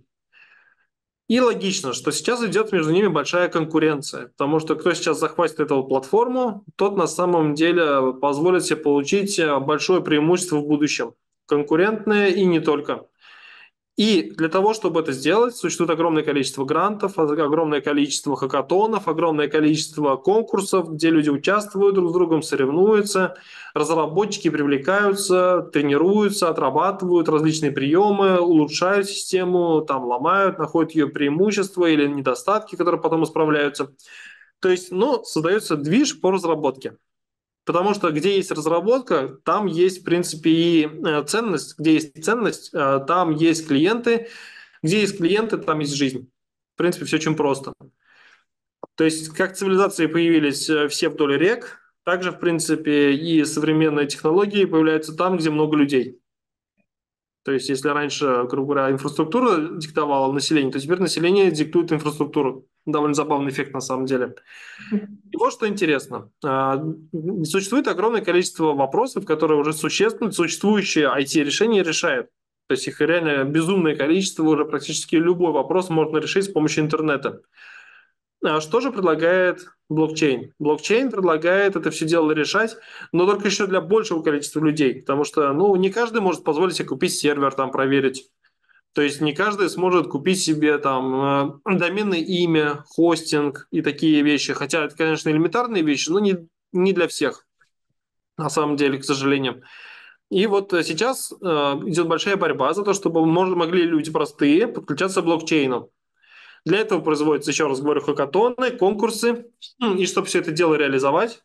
И логично, что сейчас идет между ними большая конкуренция, потому что кто сейчас захватит эту платформу, тот на самом деле позволит себе получить большое преимущество в будущем. Конкурентное и не только. И для того, чтобы это сделать, существует огромное количество грантов, огромное количество хакатонов, огромное количество конкурсов, где люди участвуют друг с другом, соревнуются, разработчики привлекаются, тренируются, отрабатывают различные приемы, улучшают систему, там ломают, находят ее преимущества или недостатки, которые потом исправляются. То есть, создается движ по разработке. Потому что где есть разработка, там есть, в принципе, и ценность. Где есть ценность, там есть клиенты. Где есть клиенты, там есть жизнь. В принципе, все очень просто. То есть, как цивилизации появились все вдоль рек, также, в принципе, и современные технологии появляются там, где много людей. То есть, если раньше, грубо говоря, инфраструктура диктовала население, то теперь население диктует инфраструктуру. Довольно забавный эффект на самом деле. И вот что интересно. Существует огромное количество вопросов, которые уже существующие IT-решения решают. То есть их реально безумное количество, уже практически любой вопрос можно решить с помощью интернета. А что же предлагает блокчейн? Блокчейн предлагает это все дело решать, но только еще для большего количества людей, потому что не каждый может позволить себе купить сервер, там проверить. То есть не каждый сможет купить себе там доменное имя, хостинг и такие вещи. Хотя это, конечно, элементарные вещи, но не для всех, на самом деле, к сожалению. И вот сейчас идет большая борьба за то, чтобы могли люди простые подключаться к блокчейну. Для этого производятся, еще раз говорю, хакатоны, конкурсы. И чтобы все это дело реализовать,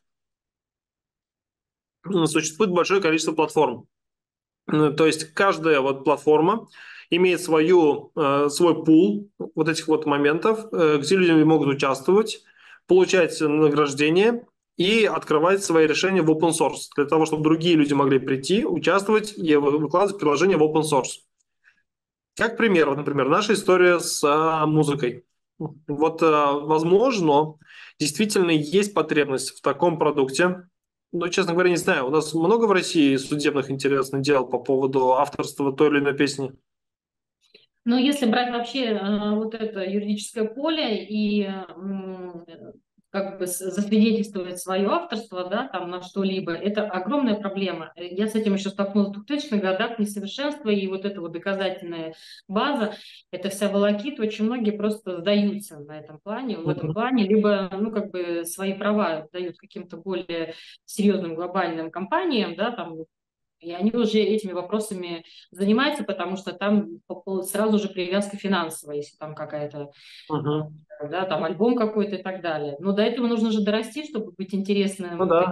существует большое количество платформ. То есть каждая вот платформа имеет свой пул вот этих вот моментов, где люди могут участвовать, получать награждение и открывать свои решения в open source, для того, чтобы другие люди могли прийти, участвовать и выкладывать приложение в open source. Как пример, вот, например, наша история с музыкой. Вот, возможно, действительно есть потребность в таком продукте. Но, честно говоря, не знаю. У нас много в России судебных интересных дел по поводу авторства той или иной песни. Но если брать вообще вот это юридическое поле и как бы засвидетельствовать свое авторство, да, там на что-либо, это огромная проблема. Я с этим еще столкнулась в 2000-х годах, несовершенство, и вот эта вот доказательная база, это вся волокита, очень многие просто сдаются на этом плане, в этом плане, либо, как бы свои права дают каким-то более серьезным глобальным компаниям, да, там, и они уже этими вопросами занимаются, потому что там сразу же привязка финансовая, если там какая-то, да, там альбом какой-то и так далее. Но до этого нужно же дорасти, чтобы быть Ну интересным да.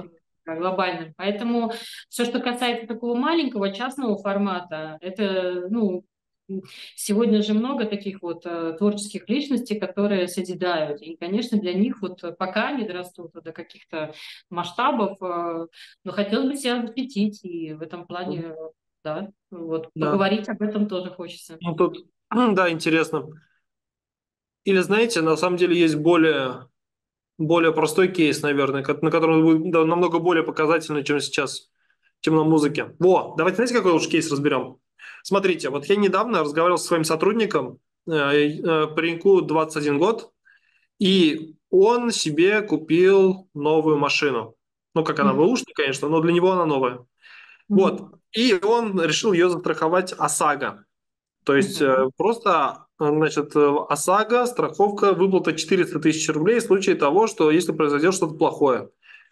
глобальным. Поэтому все, что касается такого маленького частного формата, это, ну, сегодня же много таких вот творческих личностей, которые созидают. И, конечно, для них вот пока не дорастут до каких-то масштабов, но хотелось бы себя защитить. И в этом плане, да, вот Да. поговорить об этом тоже хочется. Ну, тут, да, интересно. Или, знаете, на самом деле есть более простой кейс, наверное, на котором будет намного более показательный, чем сейчас, чем на музыке. Давайте, знаете, какой лучше кейс разберем? Смотрите, вот я недавно разговаривал со своим сотрудником, пареньку 21 год, и он себе купил новую машину. Ну, как она, Мгм. бэушная, конечно, но для него она новая. Вот. Мгм. И он решил ее застраховать ОСАГО. То есть Мгм. просто, значит, ОСАГО, страховка, выплата 400 тысяч рублей в случае того, что если произойдет что-то плохое.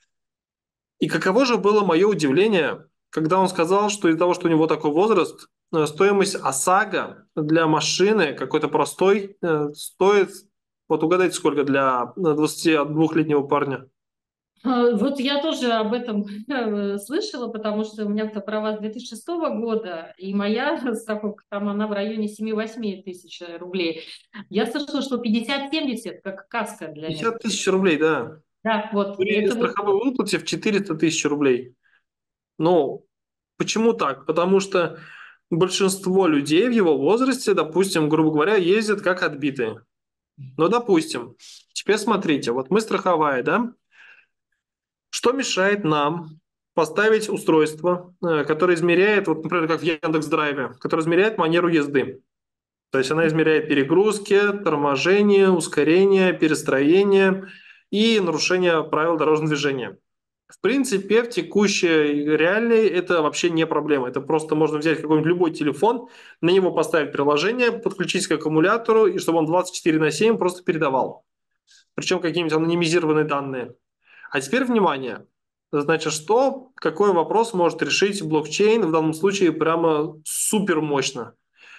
И каково же было мое удивление, когда он сказал, что из-за того, что у него такой возраст, стоимость ОСАГО для машины какой-то простой стоит, вот угадайте, сколько для 22-летнего парня? Вот я тоже об этом слышала, потому что у меня-то права с 2006 года, и моя страховка там, она в районе 7-8 тысяч рублей. Я слышала, что 50-70, как каска для 50 некоторых. тысяч рублей, да. Да, вот, При это вот. страховой выплате в 400 тысяч рублей. Ну, почему так? Потому что большинство людей в его возрасте, допустим, грубо говоря, ездят как отбитые. Ну, допустим, теперь смотрите, вот мы страховая, да? Что мешает нам поставить устройство, которое измеряет, вот, например, как в Яндекс.Драйве, которое измеряет манеру езды. То есть она измеряет перегрузки, торможение, ускорение, перестроение и нарушение правил дорожного движения. В принципе, в текущей реалии это вообще не проблема. Это просто можно взять какой-нибудь любой телефон, на него поставить приложение, подключить к аккумулятору, и чтобы он 24/7 просто передавал. Причем какие-нибудь анонимизированные данные. А теперь внимание. Значит, какой вопрос может решить блокчейн в данном случае прямо супер мощно?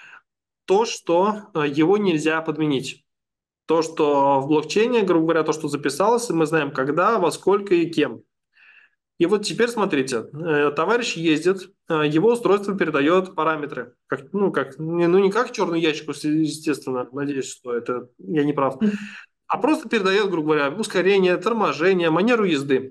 То, что его нельзя подменить. То, что в блокчейне, грубо говоря, то, что записалось, мы знаем когда, во сколько и кем. И вот теперь смотрите, товарищ ездит, его устройство передает параметры. Не как черный ящик, естественно, надеюсь, что это я не прав, а просто передает, грубо говоря, ускорение, торможение, манеру езды.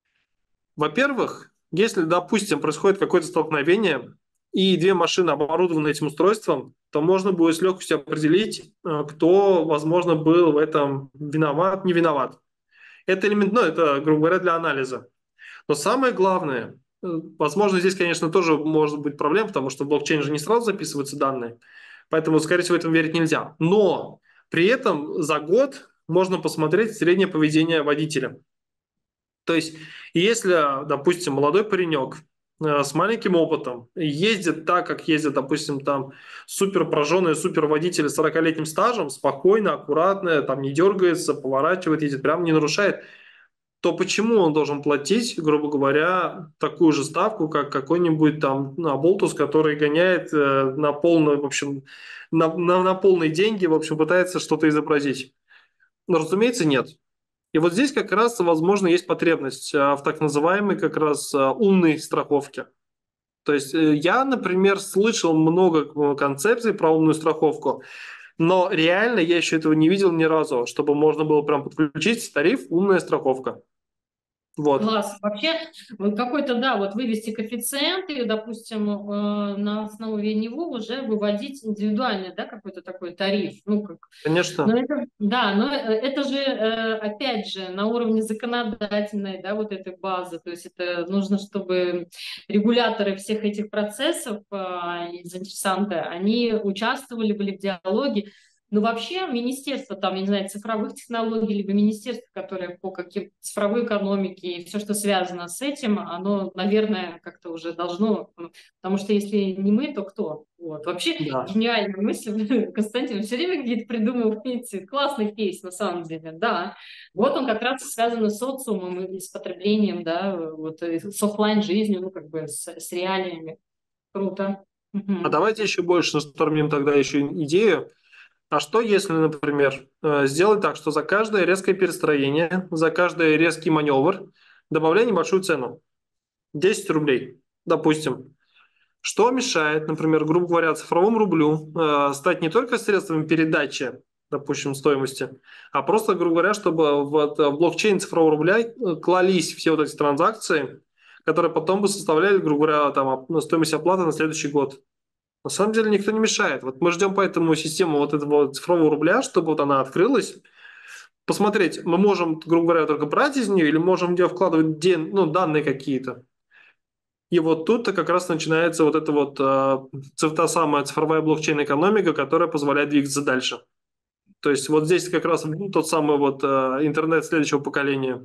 Во-первых, если, допустим, происходит какое-то столкновение, и две машины оборудованы этим устройством, то можно будет с легкостью определить, кто, возможно, был в этом виноват, не виноват. Это элемент, ну, это, грубо говоря, для анализа. Но самое главное, возможно, здесь, конечно, тоже может быть проблема, потому что в блокчейн же не сразу записываются данные, поэтому, скорее всего, этому верить нельзя. Но при этом за год можно посмотреть среднее поведение водителя. То есть, если, допустим, молодой паренек с маленьким опытом ездит так, как ездят, допустим, там супер прожженные супер водители с 40-летним стажем, спокойно, аккуратно, там не дергается, поворачивает, едет, прям не нарушает, то почему он должен платить, грубо говоря, такую же ставку, как какой-нибудь там Болтус, который гоняет на полную, в общем, на полные деньги, в общем, пытается что-то изобразить? Ну, разумеется, нет. И вот здесь как раз, возможно, есть потребность в так называемой как раз умной страховке. То есть я, например, слышал много концепций про умную страховку, но реально я еще этого не видел ни разу, чтобы можно было прям подключить тариф «умная страховка». Вот. Класс. Вообще, вот какой-то, да, вот вывести коэффициент и, допустим, на основе него уже выводить индивидуальный, да, какой-то такой тариф. Ну, как, но Конечно. это, да, но это же, опять же, на уровне законодательной, да, вот этой базы. То есть это нужно, чтобы регуляторы всех этих процессов и заинтересанты, они участвовали, были в диалоге. Ну, вообще, министерство, там, я не знаю, цифровых технологий, либо министерство, которое по каким цифровой экономике и все, что связано с этим, оно, наверное, как-то уже должно, потому что если не мы, то кто? Вот. Вообще, Да. гениальная мысль, Константин, все время какие-то придумываете, классный кейс, на самом деле, да. Вот он как раз связан с социумом и с потреблением, да, вот, с оффлайн жизнью, ну, как бы с реалиями. Круто. А Мгм. давайте еще больше настормим тогда еще идею. А что если, например, сделать так, что за каждое резкое перестроение, за каждый резкий маневр добавляй небольшую цену? 10 рублей, допустим. Что мешает, например, грубо говоря, цифровому рублю стать не только средством передачи, допустим, стоимости, а просто, грубо говоря, чтобы в блокчейн цифрового рубля клались все вот эти транзакции, которые потом бы составляли, грубо говоря, там, стоимость оплаты на следующий год. На самом деле никто не мешает. Вот мы ждем поэтому систему вот этого цифрового рубля, чтобы вот она открылась. Посмотреть, мы можем, грубо говоря, только брать из нее или можем в нее вкладывать данные какие-то. И вот тут-то как раз начинается вот эта вот та самая цифровая блокчейн-экономика, которая позволяет двигаться дальше. То есть вот здесь как раз тот самый вот интернет следующего поколения.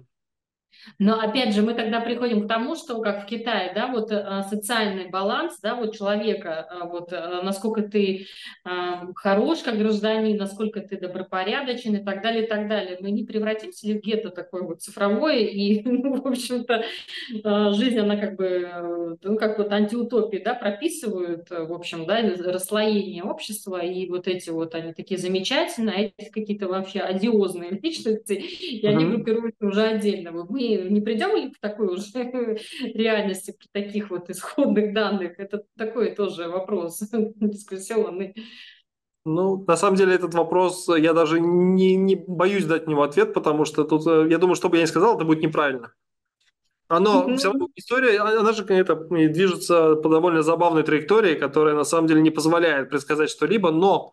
Но опять же, мы тогда приходим к тому, что как в Китае, да, вот социальный баланс, да, вот человека, вот насколько ты хорош как гражданин, насколько ты добропорядочен и так далее, и так далее. Мы не превратимся ли в гетто такое вот цифровое, и, ну, в общем-то, жизнь, она как бы, ну, как вот антиутопии, да, прописывают, в общем, да, расслоение общества, и вот эти вот, они такие замечательные, а эти какие-то вообще одиозные личности, и они Мгм. группируются уже отдельно. Мы не придем ли к такой уже реальности при таких вот исходных данных? Это такой тоже вопрос дискуссионный. Ну, на самом деле этот вопрос, я даже не боюсь дать на него ответ, потому что тут, я думаю, что бы я ни сказал, это будет неправильно. Оно все равно Мгм. история, она же движется по довольно забавной траектории, которая на самом деле не позволяет предсказать что-либо, но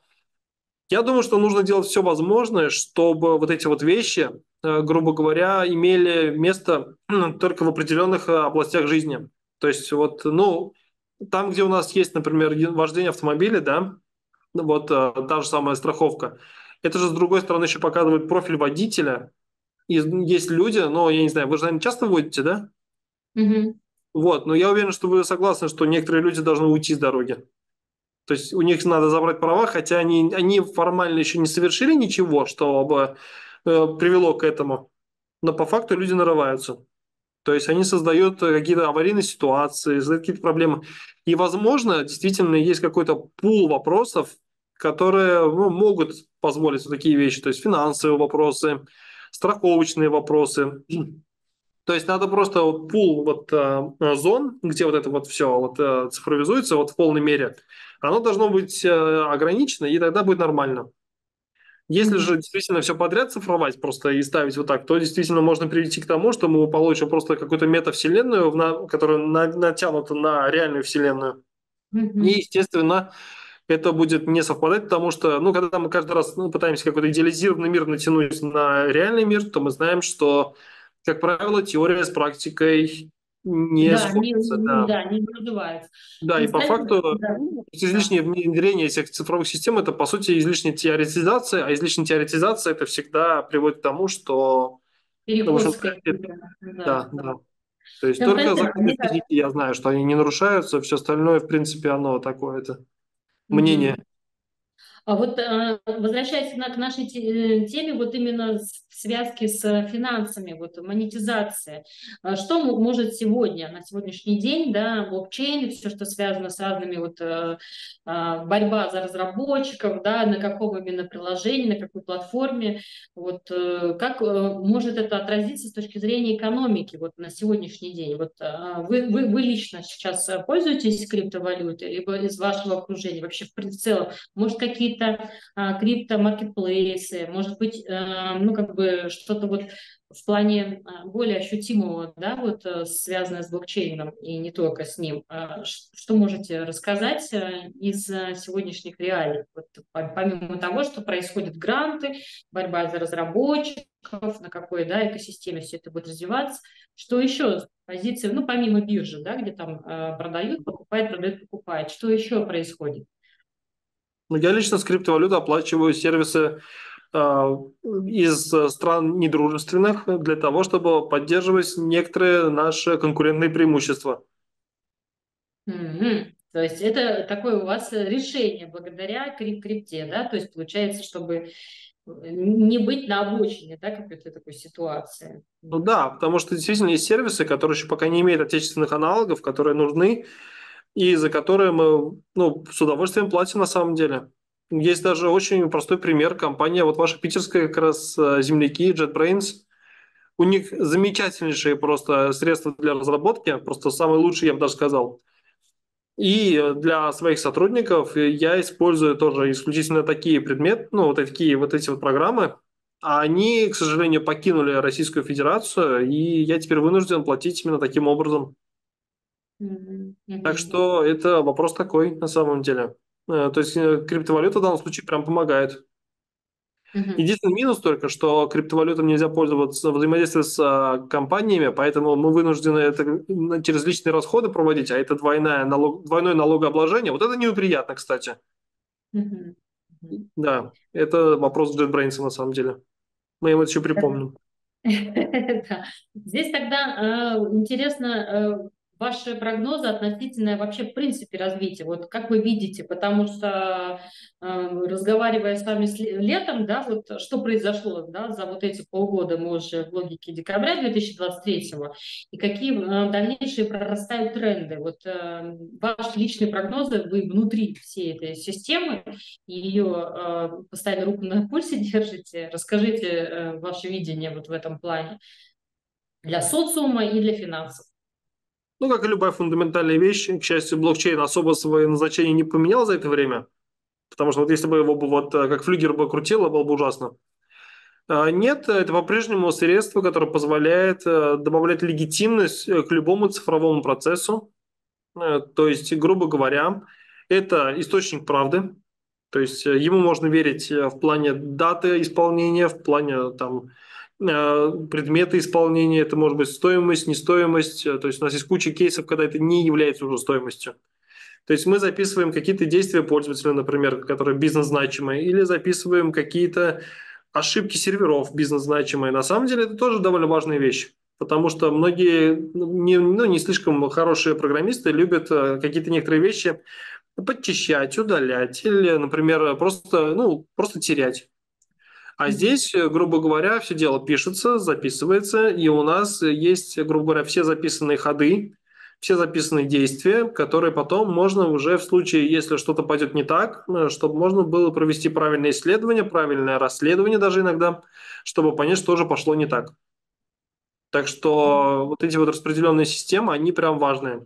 я думаю, что нужно делать все возможное, чтобы вот эти вот вещи, грубо говоря, имели место только в определенных областях жизни. То есть вот, ну, там, где у нас есть, например, вождение автомобиля, да, ну, вот та же самая страховка, это же, с другой стороны, еще показывает профиль водителя. И есть люди, ну, я не знаю, вы же, наверное, часто водите, да? Мгм. Вот, но я уверен, что вы согласны, что некоторые люди должны уйти с дороги. То есть у них надо забрать права, хотя они формально еще не совершили ничего, чтобы привело к этому. Но по факту люди нарываются. То есть они создают какие-то аварийные ситуации, создают какие-то проблемы. И, возможно, действительно есть какой-то пул вопросов, которые ну, могут позволить вот такие вещи. То есть финансовые вопросы, страховочные вопросы. То есть надо просто вот пул вот, зон, где вот это вот все вот, цифровизуется вот в полной мере, оно должно быть ограничено, и тогда будет нормально. Если Мгм. же действительно все подряд цифровать просто и ставить вот так, то действительно можно привести к тому, что мы получим просто какую-то метавселенную, которая натянута на реальную вселенную. И, Мгм. естественно, это будет не совпадать, потому что, ну, когда мы каждый раз пытаемся какой-то идеализированный мир натянуть на реальный мир, то мы знаем, что, как правило, теория с практикой не Да, сходится, да. да, не называется. Да, и по Кстати, факту да, да. излишнее внедрение этих цифровых систем – это, по сути, излишняя теоретизация, а излишняя теоретизация – это всегда приводит к тому, что, ну, в общем, Перекос какие-то. Да, да, да. да. То есть только Константин, законы физики я знаю, что они не нарушаются, все остальное, в принципе, оно такое-то мнение. мгм. А вот возвращаясь к нашей теме, вот именно в связке с финансами, вот монетизация, что может сегодня, на сегодняшний день, да, блокчейн, все, что связано с разными вот борьба за разработчиков, да, на каком именно приложении, на какой платформе, вот как может это отразиться с точки зрения экономики вот на сегодняшний день? Вот вы лично сейчас пользуетесь криптовалютой, либо из вашего окружения вообще в целом? Может, какие-то крипто-маркетплейсы, может быть, ну, как бы что-то вот в плане более ощутимого, да, вот связанное с блокчейном и не только с ним. Что можете рассказать из сегодняшних реалий? Вот, помимо того, что происходят гранты, борьба за разработчиков, на какой, да, экосистеме все это будет развиваться, что еще с позиции, ну, помимо биржи, да, где там продают, покупают, что еще происходит? Ну, я лично с криптовалютой оплачиваю сервисы а, из стран недружественных для того, чтобы поддерживать некоторые наши конкурентные преимущества. Мгм. То есть это такое у вас решение благодаря крипте, да? То есть получается, чтобы не быть на обочине, да, какой-то такой ситуации. Ну да, потому что действительно есть сервисы, которые еще пока не имеют отечественных аналогов, которые нужны, и за которые мы ну, с удовольствием платим на самом деле. Есть даже очень простой пример. Компания, вот ваша питерская как раз земляки, JetBrains, У них замечательнейшие просто средства для разработки, просто самые лучшие, я бы даже сказал. И для своих сотрудников я использую тоже исключительно такие предметы, ну, вот такие вот эти вот программы. А они, к сожалению, покинули Российскую Федерацию, и я теперь вынужден платить именно таким образом. Мгм. Так Мгм. что это вопрос такой на самом деле. То есть криптовалюта в данном случае прям помогает. Мгм. Единственный минус только, что криптовалютам нельзя пользоваться, взаимодействовать с компаниями, поэтому мы вынуждены это через личные расходы проводить, а это двойное налогообложение. Вот это неприятно, кстати. Мгм. Мгм. Да, это вопрос к JetBrains на самом деле. Мы им это еще припомним. Да. Здесь тогда интересно ваши прогнозы относительно вообще в принципе развития. Вот как вы видите, потому что разговаривая с вами летом, да, вот что произошло, да, за вот эти полгода, мы уже в логике декабря 2023, и какие дальнейшие прорастают тренды. Вот ваши личные прогнозы, вы внутри всей этой системы, ее постоянно руку на пульсе держите. Расскажите ваше видение вот в этом плане для социума и для финансов. Ну, как и любая фундаментальная вещь, к счастью, блокчейн особо свое назначение не поменял за это время, потому что вот если бы его бы вот как флюгер бы крутило, было бы ужасно. Нет, это по-прежнему средство, которое позволяет добавлять легитимность к любому цифровому процессу. То есть, грубо говоря, это источник правды. То есть ему можно верить в плане даты исполнения, в плане там, предмета исполнения. Это может быть стоимость, нестоимость. То есть у нас есть куча кейсов, когда это не является уже стоимостью. То есть мы записываем какие-то действия пользователя, например, которые бизнес-значимые, или записываем какие-то ошибки серверов бизнес-значимые. На самом деле это тоже довольно важная вещь. Потому что многие не слишком хорошие программисты любят какие-то некоторые вещи подчищать, удалять или, например, просто терять. А Мгм. здесь, грубо говоря, все дело пишется, записывается, и у нас есть, грубо говоря, все записанные ходы, все записанные действия, которые потом можно уже в случае, если что-то пойдет не так, чтобы можно было провести правильное исследование, правильное расследование даже иногда, чтобы понять, что же пошло не так. Так что вот эти вот распределенные системы, они прям важные.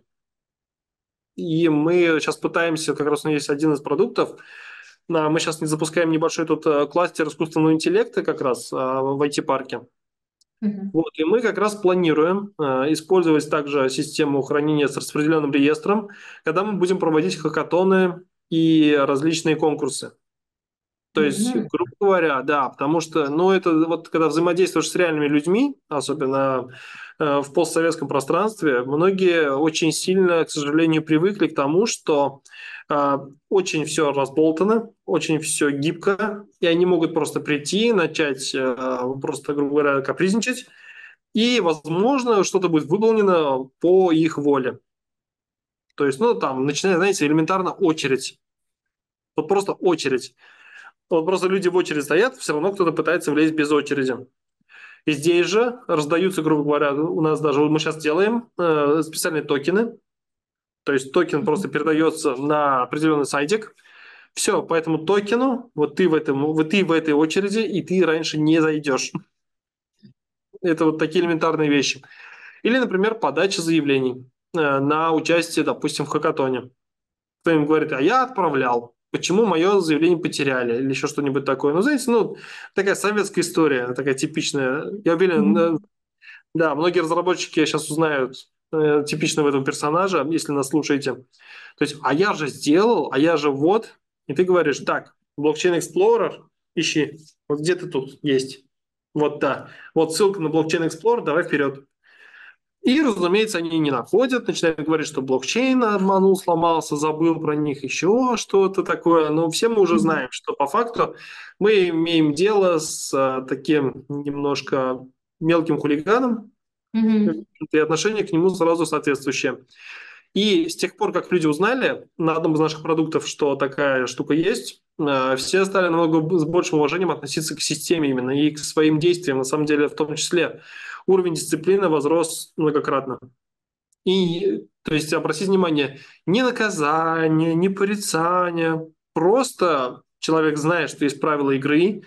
И мы сейчас пытаемся, как раз у нас есть один из продуктов, мы сейчас не запускаем небольшой тут кластер искусственного интеллекта как раз в IT-парке. Мгм. Вот, и мы как раз планируем использовать также систему хранения с распределенным реестром, когда мы будем проводить хакатоны и различные конкурсы. То есть, Мгм. грубо говоря, да, потому что, ну, это вот когда взаимодействуешь с реальными людьми, особенно в постсоветском пространстве, многие очень сильно, к сожалению, привыкли к тому, что очень все разболтано, очень все гибко, и они могут просто прийти, начать просто, грубо говоря, капризничать, и, возможно, что-то будет выполнено по их воле. То есть, ну, там, начиная, знаете, элементарно очередь. Вот просто очередь. Вот просто люди в очередь стоят, все равно кто-то пытается влезть без очереди. И здесь же раздаются, грубо говоря, у нас даже мы сейчас делаем специальные токены. То есть токен просто передается на определенный сайтик. Все, по этому токену вот ты в этой очереди, и ты раньше не зайдешь. Это вот такие элементарные вещи. Или, например, подача заявлений на участие, допустим, в хакатоне. Кто-нибудь говорит, а я отправлял. Почему мое заявление потеряли? Или еще что-нибудь такое. Ну, знаете, ну, такая советская история, такая типичная. Я уверен, Мгм. да, многие разработчики сейчас узнают типичного этого персонажа, если нас слушаете. То есть, а я же сделал, а я же вот. И ты говоришь, так, блокчейн Explorer, ищи. Вот где ты тут есть? Вот, да. Вот ссылка на блокчейн Explorer, давай вперед. И, разумеется, они не находят, начинают говорить, что блокчейн обманул, сломался, забыл про них, еще что-то такое. Но все мы уже Мгм. знаем, что по факту мы имеем дело с таким немножко мелким хулиганом, Мгм. и отношение к нему сразу соответствующее. И с тех пор, как люди узнали на одном из наших продуктов, что такая штука есть, все стали намного с большим уважением относиться к системе именно и к своим действиям, на самом деле, в том числе. Уровень дисциплины возрос многократно. И, то есть, обратите внимание, ни наказание, ни порицание, просто человек знает, что есть правила игры,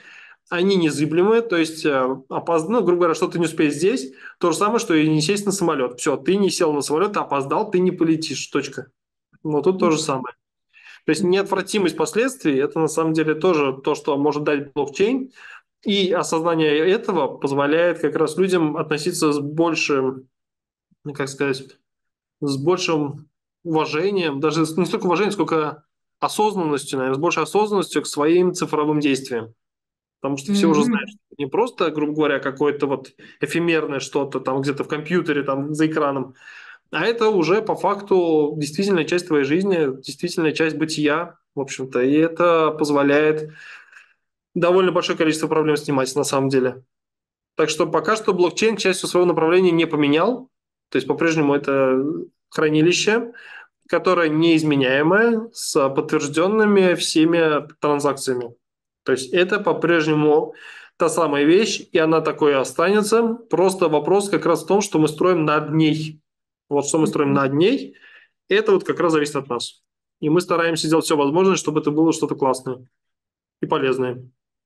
они незыблемые, то есть, ну, грубо говоря, что ты не успеешь здесь, то же самое, что и не сесть на самолет. Все, ты не сел на самолет, ты опоздал, ты не полетишь, точка. Вот тут то же самое. То есть неотвратимость последствий – это на самом деле тоже то, что может дать блокчейн, и осознание этого позволяет как раз людям относиться с большим, ну, как сказать, с большим уважением, даже не столько уважением, сколько осознанностью, наверное, с большей осознанностью к своим цифровым действиям. Потому что все уже знают, Мгм. что это не просто, грубо говоря, какое-то вот эфемерное что-то там где-то в компьютере, там за экраном, а это уже по факту действительно часть твоей жизни, действительно часть бытия, в общем-то. И это позволяет довольно большое количество проблем снимать на самом деле. Так что пока что блокчейн частью своего направления не поменял. То есть по-прежнему это хранилище, которое неизменяемое, с подтвержденными всеми транзакциями. То есть это по-прежнему та самая вещь, и она такой и останется. Просто вопрос как раз в том, что мы строим над ней. Вот что мы строим над ней, это вот как раз зависит от нас. И мы стараемся сделать все возможное, чтобы это было что-то классное и полезное.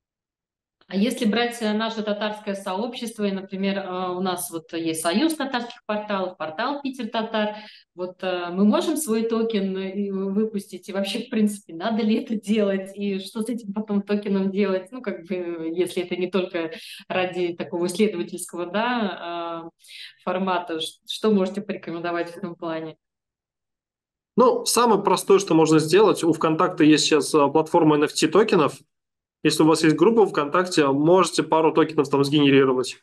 А если брать наше татарское сообщество, и, например, у нас вот есть союз татарских порталов, портал Питер Татар, вот мы можем свой токен выпустить, и вообще, в принципе, надо ли это делать, и что с этим потом токеном делать, ну, как бы, если это не только ради такого исследовательского, да, формата, что можете порекомендовать в этом плане? Ну, самое простое, что можно сделать, у ВКонтакта есть сейчас платформа NFT токенов. Если у вас есть группа ВКонтакте, можете пару токенов там сгенерировать.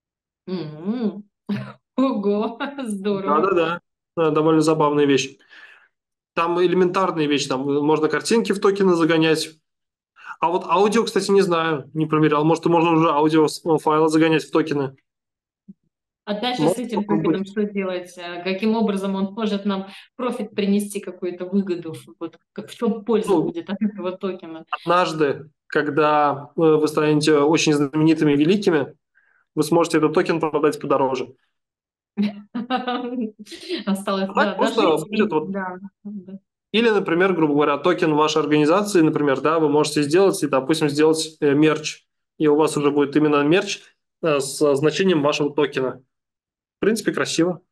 М. Ого, здорово. Да-да-да, довольно забавная вещь. Там элементарные вещи, там можно картинки в токены загонять. А вот аудио, кстати, не знаю, не проверял. Может, можно уже аудио файлы загонять в токены. А дальше с Может этим попробовать. токеном что делать? Каким образом он может нам профит принести, какую-то выгоду? Вот, в чем польза Ну, будет от этого токена? однажды, когда вы станете очень знаменитыми, великими, вы сможете этот токен продать подороже. Осталось, А так да, просто дожить будет и вот. да. Да. Или, например, грубо говоря, токен вашей организации, например, да, вы можете сделать и, допустим, сделать мерч, и у вас уже будет именно мерч с значением вашего токена. В принципе, красиво.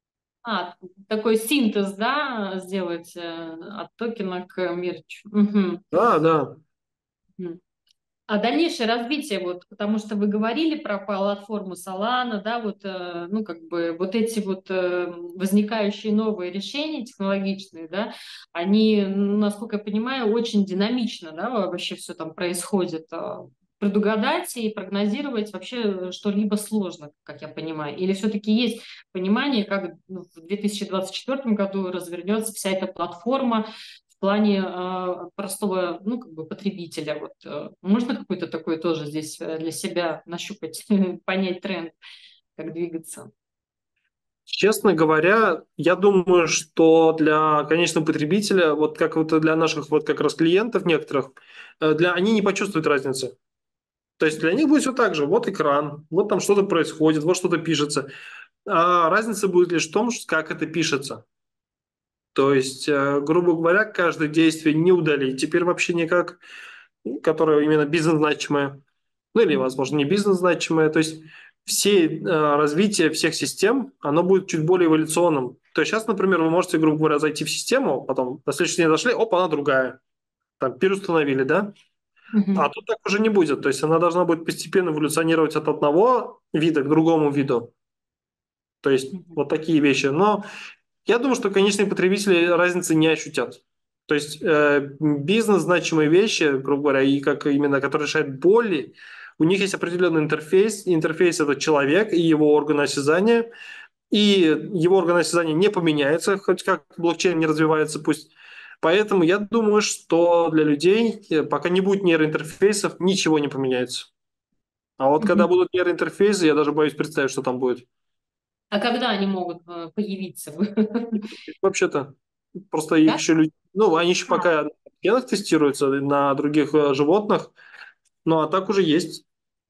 Такой синтез, да, сделать от токена к мерчу. Мгм. Да, да. Мгм. А дальнейшее развитие, вот, потому что вы говорили про платформу Solana, да, вот, ну, как бы, вот эти вот возникающие новые решения технологичные, да, они, ну, насколько я понимаю, очень динамично, да, вообще все там происходит. Предугадать и прогнозировать вообще что-либо сложно, как я понимаю. Или все-таки есть понимание, как в 2024 году развернется вся эта платформа, в плане простого, ну, как бы потребителя. Вот, можно какой-то такой тоже здесь для себя нащупать, понять тренд, как двигаться? Честно говоря, я думаю, что для конечного потребителя, вот как вот для наших вот как раз клиентов некоторых, они не почувствуют разницы. То есть для них будет все так же. Вот экран, вот там что-то происходит, вот что-то пишется. А разница будет лишь в том, как это пишется. То есть, грубо говоря, каждое действие не удалить теперь вообще никак, которое именно бизнес-значимое, ну или, возможно, не бизнес-значимое. То есть все развитие всех систем, оно будет чуть более эволюционным. То есть сейчас, например, вы можете, грубо говоря, зайти в систему, потом на следующий день зашли, оп, она другая. Там переустановили, да? А Мгм. тут так уже не будет. То есть она должна будет постепенно эволюционировать от одного вида к другому виду. То есть Мгм. вот такие вещи. Но я думаю, что конечные потребители разницы не ощутят. То есть бизнес, значимые вещи, грубо говоря, и как именно, которые решают боли, у них есть определенный интерфейс. Интерфейс – это человек и его органы осязания. И его органы осязания не поменяется, хоть как блокчейн не развивается, пусть. Поэтому я думаю, что для людей, пока не будет нейроинтерфейсов, ничего не поменяется. А вот когда Мгм. будут нейроинтерфейсы, я даже боюсь представить, что там будет. А когда они могут появиться? Вообще-то, просто их Да? еще люди, ну, они еще А, пока на генах тестируются, на других животных, ну, а так уже есть.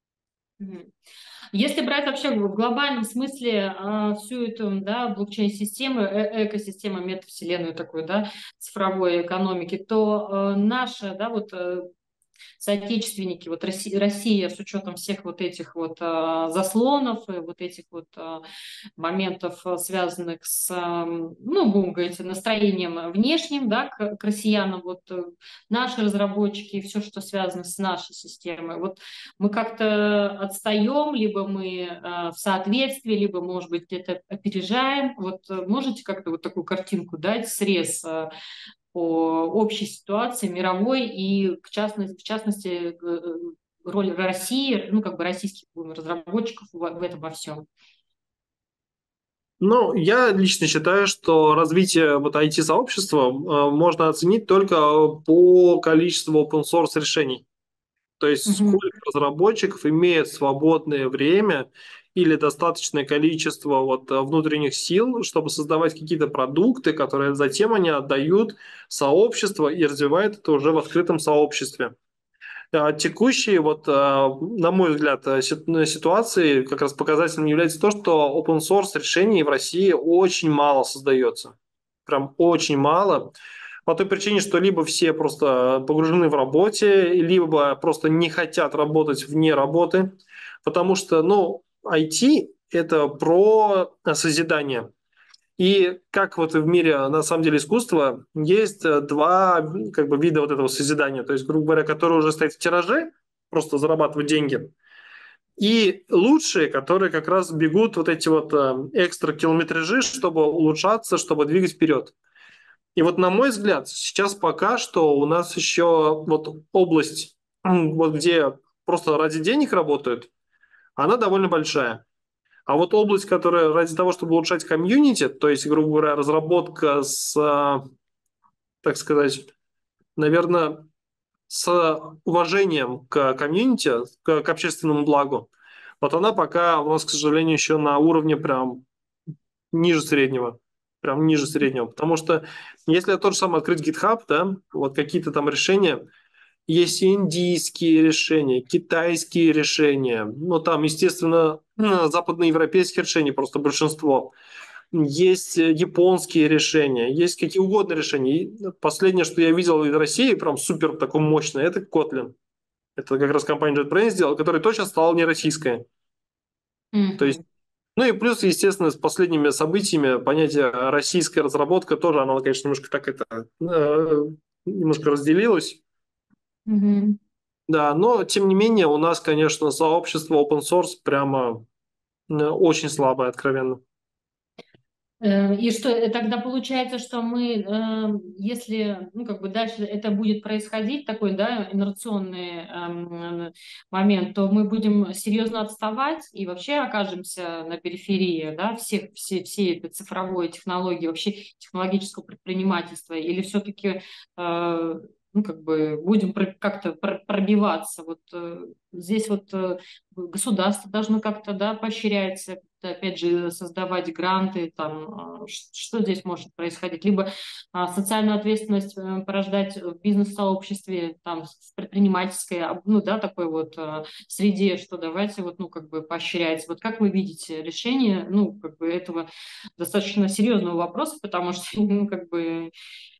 мгм. Если брать вообще в глобальном смысле всю эту, да, блокчейн-систему, экосистему, метавселенную такую, да, цифровой экономики, то наша, да, вот соотечественники, вот Россия с учетом всех вот этих вот заслонов и вот этих вот моментов, связанных с, ну, будем говорить, настроением внешним, да, к россиянам, вот наши разработчики, все, что связано с нашей системой, вот мы как-то отстаем, либо мы в соответствии, либо, может быть, где-то опережаем. Вот можете как-то вот такую картинку дать, срез по общей ситуации мировой и, в частности, роль России, ну, как бы российских разработчиков в этом во всем? Ну, я лично считаю, что развитие вот IT-сообщества можно оценить только по количеству open source решений. То есть Мгм. сколько разработчиков имеет свободное время или достаточное количество вот внутренних сил, чтобы создавать какие-то продукты, которые затем они отдают сообществу и развивают это уже в открытом сообществе. Текущие, вот, на мой взгляд, ситуации как раз показателем является то, что open source решений в России очень мало создается. Прям очень мало. По той причине, что либо все просто погружены в работе, либо просто не хотят работать вне работы. Потому что, ну, IT – это про созидание. И как вот в мире, на самом деле, искусства, есть два как бы вида вот этого созидания. То есть, грубо говоря, которые уже стоят в тираже, просто зарабатывают деньги. И лучшие, которые как раз бегут вот эти вот экстра километражи, чтобы улучшаться, чтобы двигать вперед. И вот, на мой взгляд, сейчас пока что у нас еще вот область, вот где просто ради денег работают, она довольно большая. А вот область, которая ради того, чтобы улучшать комьюнити, то есть, грубо говоря, разработка с, так сказать, наверное, с уважением к комьюнити, к общественному благу, вот она пока у нас, к сожалению, еще на уровне прям ниже среднего. Прям ниже среднего. Потому что если тот же самый открыть GitHub, да, вот какие-то там решения, есть индийские решения, китайские решения, ну там, естественно, западноевропейские решения, просто большинство. Есть японские решения, есть какие угодно решения. И последнее, что я видел из России, прям супер такое мощное, это Kotlin. Это как раз компания JetBrains сделала, которая точно стала не российская. То есть, Мгм. ну и плюс, естественно, с последними событиями понятие российская разработка тоже, она, конечно, немножко так это, немножко разделилась. Мгм. Да, но тем не менее у нас, конечно, сообщество open source прямо очень слабое, откровенно. И что тогда получается, что мы, если, ну, как бы дальше это будет происходить, такой, да, инерционный момент, то мы будем серьезно отставать и вообще окажемся на периферии, да, все этой цифровой технологии, вообще технологического предпринимательства, или все-таки, ну, как бы будем как-то пробиваться. Вот здесь вот государство должно как-то, да, поощрять, опять же, создавать гранты, там, что здесь может происходить? Либо социальную ответственность порождать в бизнес-сообществе, там, в предпринимательской, ну, да, такой вот среде, что давайте вот, ну, как бы поощрять. Вот как вы видите решение, ну, как бы этого достаточно серьезного вопроса, потому что, ну, как бы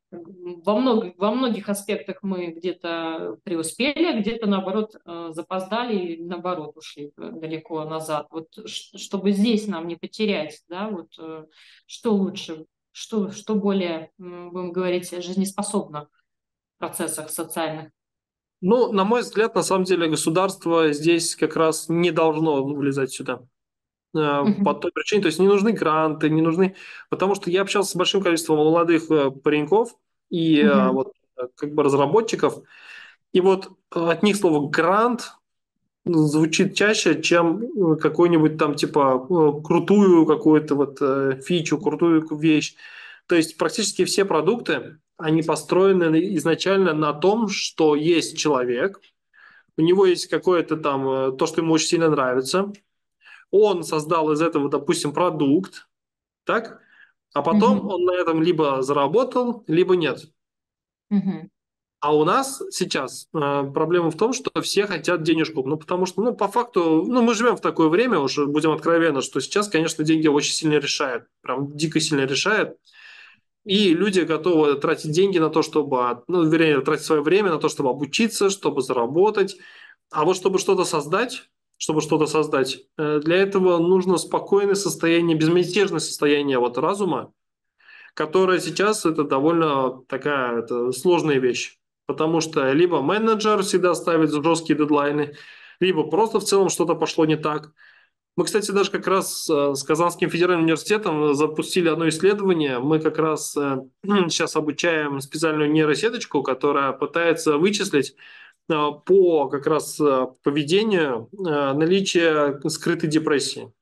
во многих аспектах мы где-то преуспели, а где-то, наоборот, запоздали и, наоборот, ушли далеко назад. Вот чтобы здесь нам не потерять, да, вот что лучше, что более, будем говорить, жизнеспособно в процессах социальных. Ну, на мой взгляд, на самом деле государство здесь как раз не должно влезать сюда. По Мгм. той причине, то есть не нужны гранты, не нужны... Потому что я общался с большим количеством молодых пареньков и Мгм. вот как бы разработчиков, и вот от них слово «грант» звучит чаще, чем какую-нибудь там типа крутую какую-то вот фичу, крутую вещь. То есть практически все продукты, они построены изначально на том, что есть человек, у него есть какое-то там то, что ему очень сильно нравится, он создал из этого, допустим, продукт, так, а потом Мгм. он на этом либо заработал, либо нет. Мгм. А у нас сейчас проблема в том, что все хотят денежку. Ну, потому что, ну, по факту, ну, мы живем в такое время, уже будем откровенны, что сейчас, конечно, деньги очень сильно решают. Прям дико сильно решают. И люди готовы тратить деньги на то, чтобы, ну, вернее, тратить свое время на то, чтобы обучиться, чтобы заработать. А вот чтобы что-то создать, для этого нужно спокойное состояние, безмятежное состояние вот разума, которое сейчас это довольно такая это сложная вещь. Потому что либо менеджер всегда ставит жесткие дедлайны, либо просто в целом что-то пошло не так. Мы, кстати, даже как раз с Казанским федеральным университетом запустили одно исследование. Мы как раз сейчас обучаем специальную нейросеточку, которая пытается вычислить по как раз поведению наличие скрытой депрессии.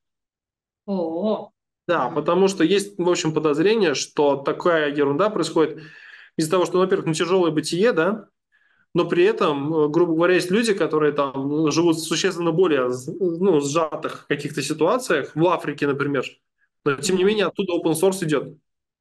О, Да, мгм. потому что есть, в общем, подозрение, что такая ерунда происходит из-за того, что, ну, во-первых, тяжелое бытие, да, но при этом, грубо говоря, есть люди, которые там живут в существенно более ну, сжатых каких-то ситуациях, в Африке, например, но тем не Мгм. менее оттуда open source идет.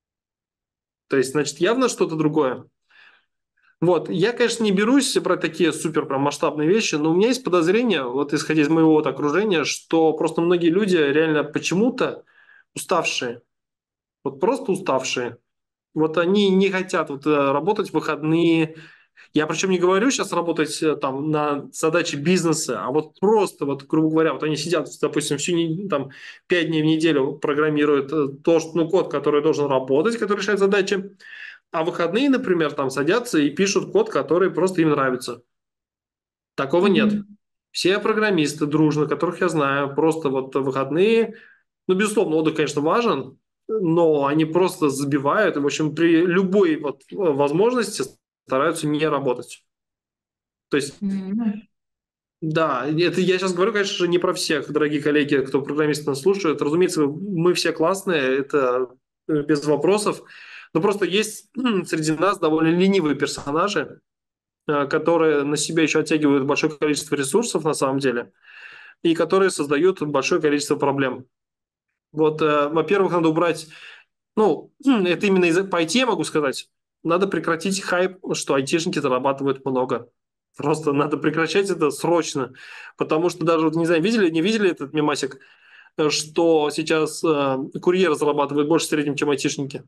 То есть, значит, явно что-то другое. Вот, я, конечно, не берусь про такие супер прям масштабные вещи, но у меня есть подозрение, вот исходя из моего вот окружения, что просто многие люди реально почему-то уставшие, вот просто уставшие. Вот они не хотят вот работать в выходные. Я причем не говорю сейчас работать там на задачи бизнеса, а вот просто, вот, грубо говоря, вот они сидят, допустим, там 5 дней в неделю программируют то, что, ну, код, который должен работать, который решает задачи, а в выходные, например, там садятся и пишут код, который просто им нравится. Такого нет. Мгм. Все программисты дружно, которых я знаю, просто вот в выходные, ну, безусловно, отдых, конечно, важен, но они просто забивают, и, в общем, при любой вот возможности стараются не работать. То есть, Мгм. да, это я сейчас говорю, конечно же, не про всех, дорогие коллеги, кто программисты нас слушают. Разумеется, мы все классные, это без вопросов. Но просто есть среди нас довольно ленивые персонажи, которые на себя еще оттягивают большое количество ресурсов на самом деле, и которые создают большое количество проблем. Вот, во-первых, надо убрать, ну, это именно по IT я могу сказать, надо прекратить хайп, что айтишники зарабатывают много. Просто надо прекращать это срочно, потому что даже, вот, не знаю, видели, не видели этот мемасик, что сейчас курьеры зарабатывают больше в среднем, чем айтишники.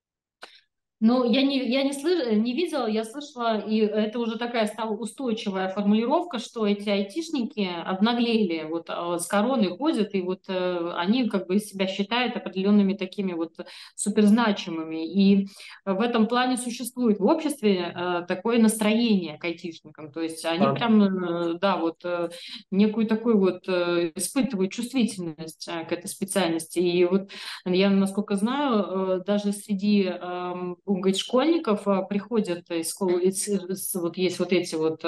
Ну, я не видела, я слышала, и это уже такая стала устойчивая формулировка, что эти айтишники обнаглели, вот с короной ходят, и вот они как бы себя считают определенными такими вот суперзначимыми. И в этом плане существует в обществе такое настроение к айтишникам. То есть они Да. прям, да, вот некую такую вот испытывают чувствительность к этой специальности. И вот я, насколько знаю, даже среди, говорит, школьников приходят из школы, вот есть вот эти вот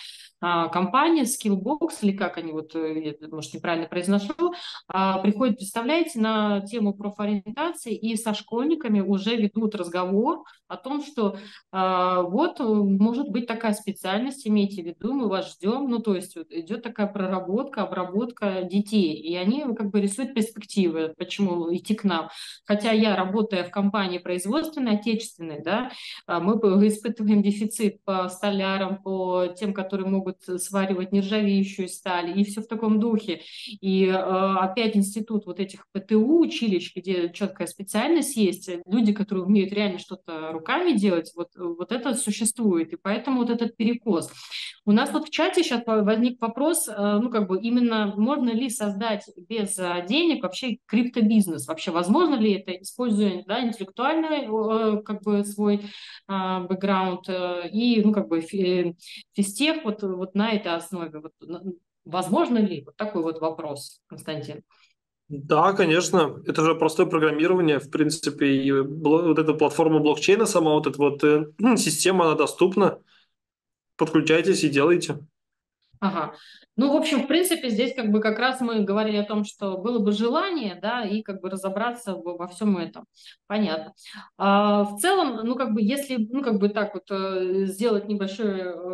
компании Skillbox, или как они, вот, я, может, неправильно произношу, приходят, представляете, на тему профориентации и со школьниками уже ведут разговор о том, что вот может быть такая специальность, имейте в виду, мы вас ждем. Ну, то есть вот идет такая проработка, обработка детей, и они как бы рисуют перспективы, почему идти к нам. Хотя я, работая в компании производственной, отечественной, да, мы испытываем дефицит по столярам, по тем, которые могут сваривать нержавеющую сталь, и все в таком духе. И опять институт вот этих ПТУ, училищ, где четкая специальность есть, люди, которые умеют реально что-то руками делать, вот это существует. И поэтому вот этот перекос. У нас вот в чате сейчас возник вопрос, ну, как бы именно можно ли создать без денег вообще криптобизнес? Вообще возможно ли это, используя, да, интеллектуальный, как бы свой бэкграунд и, ну, как бы физтех вот на этой основе? Вот, возможно ли? Вот такой вот вопрос, Константин. Да, конечно. Это же простое программирование, в принципе, и вот эта платформа блокчейна сама, вот эта вот система, она доступна. Подключайтесь и делайте. Ага. Ну, в общем, в принципе, здесь как бы как раз мы говорили о том, что было бы желание, да, и как бы разобраться во всем этом. Понятно. В целом, ну, как бы, если, ну, как бы так вот сделать небольшой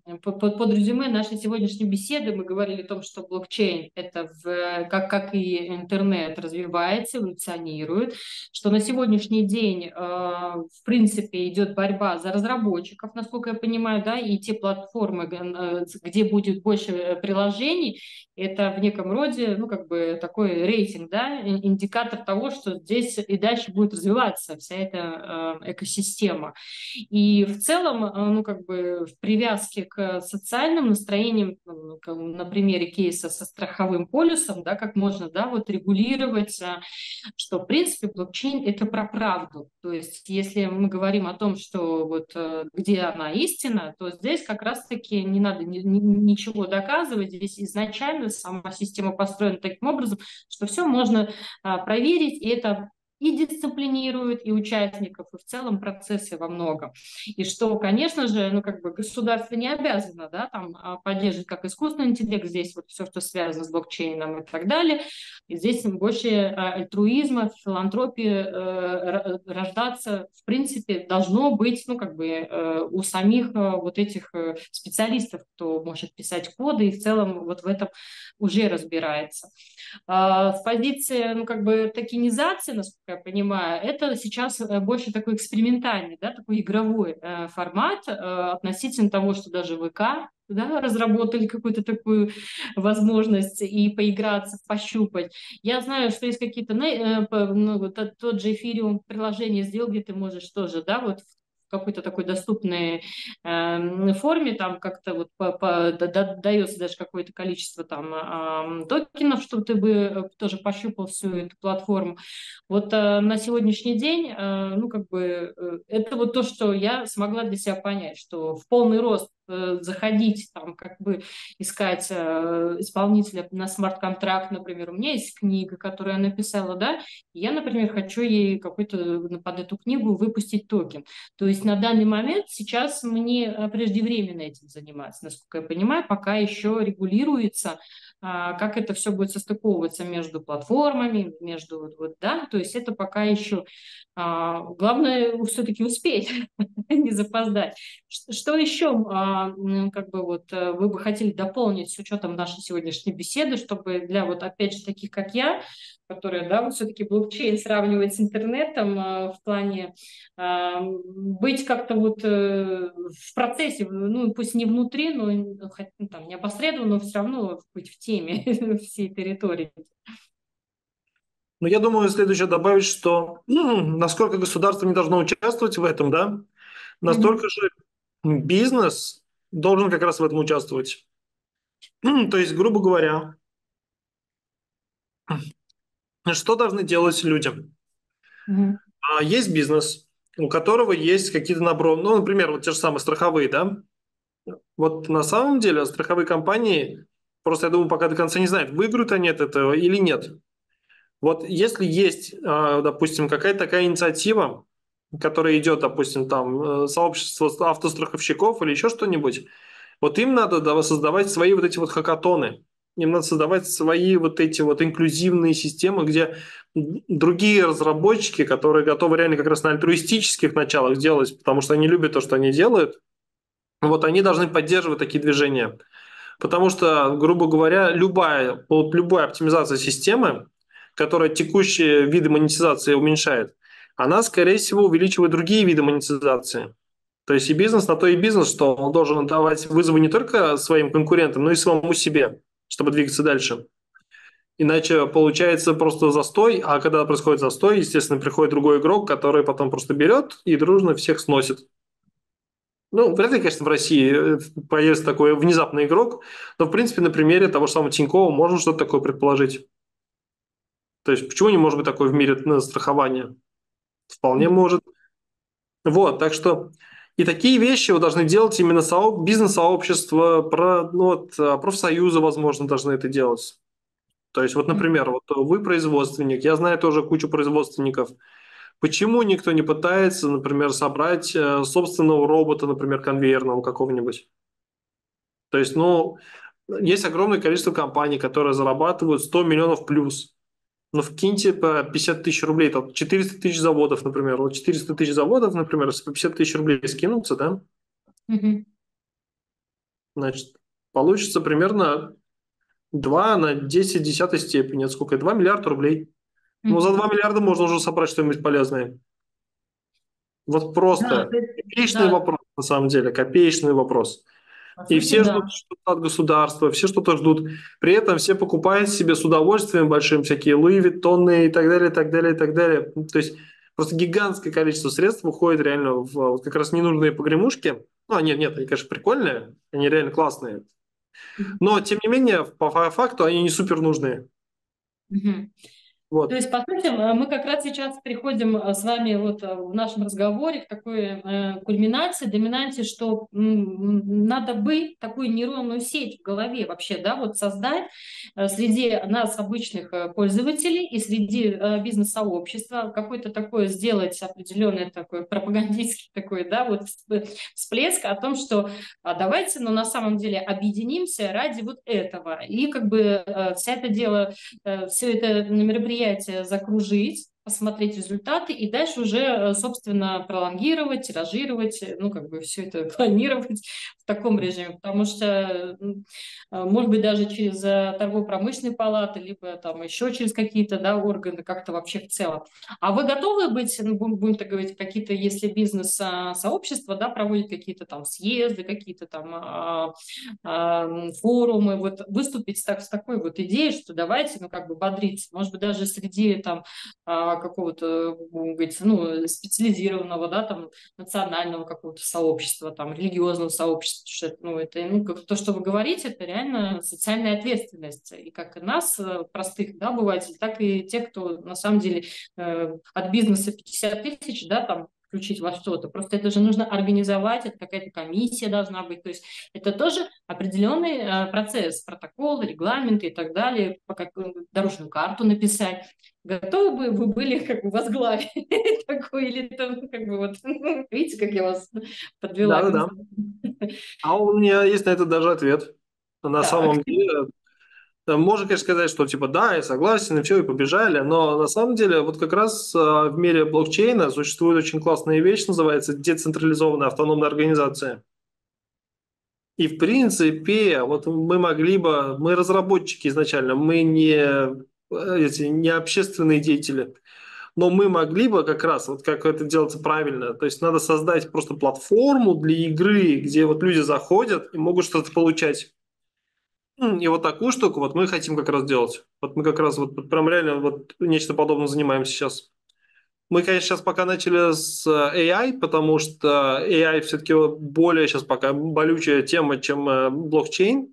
под резюме нашей сегодняшней беседы мы говорили о том, что блокчейн это как и интернет развивается, эволюционирует, что на сегодняшний день в принципе идет борьба за разработчиков, насколько я понимаю, да, и те платформы, где будет больше приложений, это в неком роде, ну, как бы такой рейтинг, да, индикатор того, что здесь и дальше будет развиваться вся эта экосистема. И в целом, ну, как бы в привязке к социальным настроениям, ну, на примере кейса со страховым полюсом, да, как можно, да, вот регулировать, что, в принципе, блокчейн – это про правду. То есть, если мы говорим о том, что вот где она истина, то здесь как раз-таки не надо ничего доказывать. Здесь изначально сама система построена таким образом, что все можно проверить, и это и дисциплинирует, и участников, и в целом процессы во многом. И что, конечно же, ну, как бы государство не обязано, да, там, поддерживать как искусственный интеллект, здесь вот все, что связано с блокчейном и так далее. И здесь больше альтруизма, филантропии рождаться, в принципе, должно быть, ну, как бы у самих вот этих специалистов, кто может писать коды и в целом вот в этом уже разбирается. С позиции, ну, как бы токенизации, насколько я понимаю, это сейчас больше такой экспериментальный, да, такой игровой формат относительно того, что даже ВК, да, разработали какую-то такую возможность и поиграться, пощупать. Я знаю, что есть какие-то, ну, вот тот же эфириум приложение сделал, где ты можешь тоже, да, вот в какой-то такой доступной форме, там как-то вот дается даже какое-то количество там токенов, чтобы ты бы тоже пощупал всю эту платформу. Вот на сегодняшний день, ну как бы это вот то, что я смогла для себя понять, что в полный рост заходить, там, как бы искать исполнителя на смарт-контракт, например. У меня есть книга, которую я написала, да, и я, например, хочу ей какой-то под эту книгу выпустить токен. То есть на данный момент сейчас мне преждевременно этим заниматься, насколько я понимаю, пока еще регулируется, как это все будет состыковываться между платформами, между, вот, да, то есть это пока еще главное все-таки успеть, не запоздать. Что еще, как бы вот, вы бы хотели дополнить с учетом нашей сегодняшней беседы, чтобы для вот опять же таких, как я, которые, да, вот все-таки блокчейн сравнивать с интернетом в плане быть как-то вот в процессе, ну пусть не внутри, но ну, там не опосредованно, но все равно быть в теме всей территории. Но я думаю, следующее добавить, что насколько государство не должно участвовать в этом, да, настолько Мгм. же бизнес должен как раз в этом участвовать. То есть, грубо говоря, что должны делать люди? Мгм. Есть бизнес, у которого есть какие-то наборы, ну, например, вот те же самые страховые, да. Вот на самом деле страховые компании, просто я думаю, пока до конца не знают, выиграют они от этого или нет. Вот если есть, допустим, какая-то такая инициатива, которая идет, допустим, там, сообщество автостраховщиков или еще что-нибудь, вот им надо создавать свои вот эти вот хакатоны. Им надо создавать свои вот эти вот инклюзивные системы, где другие разработчики, которые готовы реально как раз на альтруистических началах делать, потому что они любят то, что они делают, вот они должны поддерживать такие движения. Потому что, грубо говоря, любая оптимизация системы, которая текущие виды монетизации уменьшает, она, скорее всего, увеличивает другие виды монетизации. То есть и бизнес на то и бизнес, что он должен давать вызовы не только своим конкурентам, но и самому себе, чтобы двигаться дальше. Иначе получается просто застой, а когда происходит застой, естественно, приходит другой игрок, который потом просто берет и дружно всех сносит. Ну, вряд ли, конечно, в России появится такой внезапный игрок, но, в принципе, на примере того же самого Тинькова можно что-то такое предположить. То есть, почему не может быть такое в мире страхования? Вполне может. Вот, так что и такие вещи вы должны делать именно бизнес-сообщества, ну, вот, профсоюзы, возможно, должны это делать. То есть, вот, например, вот вы производственник, я знаю тоже кучу производственников. Почему никто не пытается, например, собрать собственного робота, например, конвейерного какого-нибудь? То есть, ну, есть огромное количество компаний, которые зарабатывают 100 миллионов плюс. Но вкиньте по 50 тысяч рублей, там 400 тысяч заводов, например. Вот 400 тысяч заводов, например, если по 50 тысяч рублей скинуться, да, Мгм. Значит, получится примерно 2 на 10 десятой степени. Это сколько? 2 миллиарда рублей. Ну, за 2 Мгм. миллиарда можно уже собрать что-нибудь полезное. Вот Да, просто то есть, копеечный да, вопрос, на самом деле, копеечный вопрос. по И сути, все ждут да. что-то от государства, все что-то ждут. При этом все покупают себе с удовольствием большим всякие Луи Виттоны и так далее, и так далее, и так далее. Ну, то есть просто гигантское количество средств уходит реально в вот как раз ненужные погремушки. Ну, нет, они, конечно, прикольные, они реально классные. Но, тем не менее, по факту они не супер нужные. Мгм. То Вот. есть, по сути, мы как раз сейчас приходим с вами вот в нашем разговоре к такой кульминации, доминанте, что надо бы такую нейронную сеть в голове вообще, да, вот создать среди нас, обычных пользователей, и среди бизнес-сообщества, какой-то такой сделать определенный такой пропагандистский такой, да, вот всплеск о том, что давайте, ну, на самом деле объединимся ради вот этого. И как бы вся это дело все это мероприятие закружить, посмотреть результаты и дальше уже, собственно, пролонгировать, тиражировать, ну, как бы все это планировать в таком режиме, потому что, может быть, даже через торгово-промышленные палаты, либо там еще через какие-то, да, органы, как-то вообще в целом. А вы готовы быть, ну, будем так говорить, какие-то, если бизнес-сообщества, да, проводят какие-то там съезды, какие-то там форумы, вот выступить так, с такой вот идеей, что давайте, ну, как бы бодриться, может быть, даже среди там какого-то, будем говорить, ну, специализированного, да, там, национального какого-то сообщества, там, религиозного сообщества, что это, ну, это, ну, как то, что вы говорите, это реально социальная ответственность, и как и нас, простых, да, обывателей, так и тех, кто, на самом деле, от бизнеса 50 тысяч, да, там, включить во что-то. Просто это же нужно организовать, это какая-то комиссия должна быть. То есть это тоже определенный процесс, протокол, регламенты и так далее, по дорожную карту написать. Готовы бы вы были как бы возглавить такой или там как бы вот видите, как я вас подвела к Да-да-да. мысли. А у меня есть на это даже ответ. На Так. самом деле, можно, конечно, сказать, что типа да, я согласен, и все, и побежали, но на самом деле вот как раз в мире блокчейна существует очень классная вещь, называется децентрализованная автономная организация. И в принципе, вот мы могли бы, мы разработчики изначально, мы не общественные деятели, но мы могли бы как раз, вот как это делается правильно, то есть надо создать просто платформу для игры, где вот люди заходят и могут что-то получать. И вот такую штуку вот мы хотим как раз делать. Вот мы как раз вот прям реально вот нечто подобное занимаемся сейчас. Мы, конечно, сейчас пока начали с AI, потому что AI все-таки более сейчас пока болючая тема, чем блокчейн,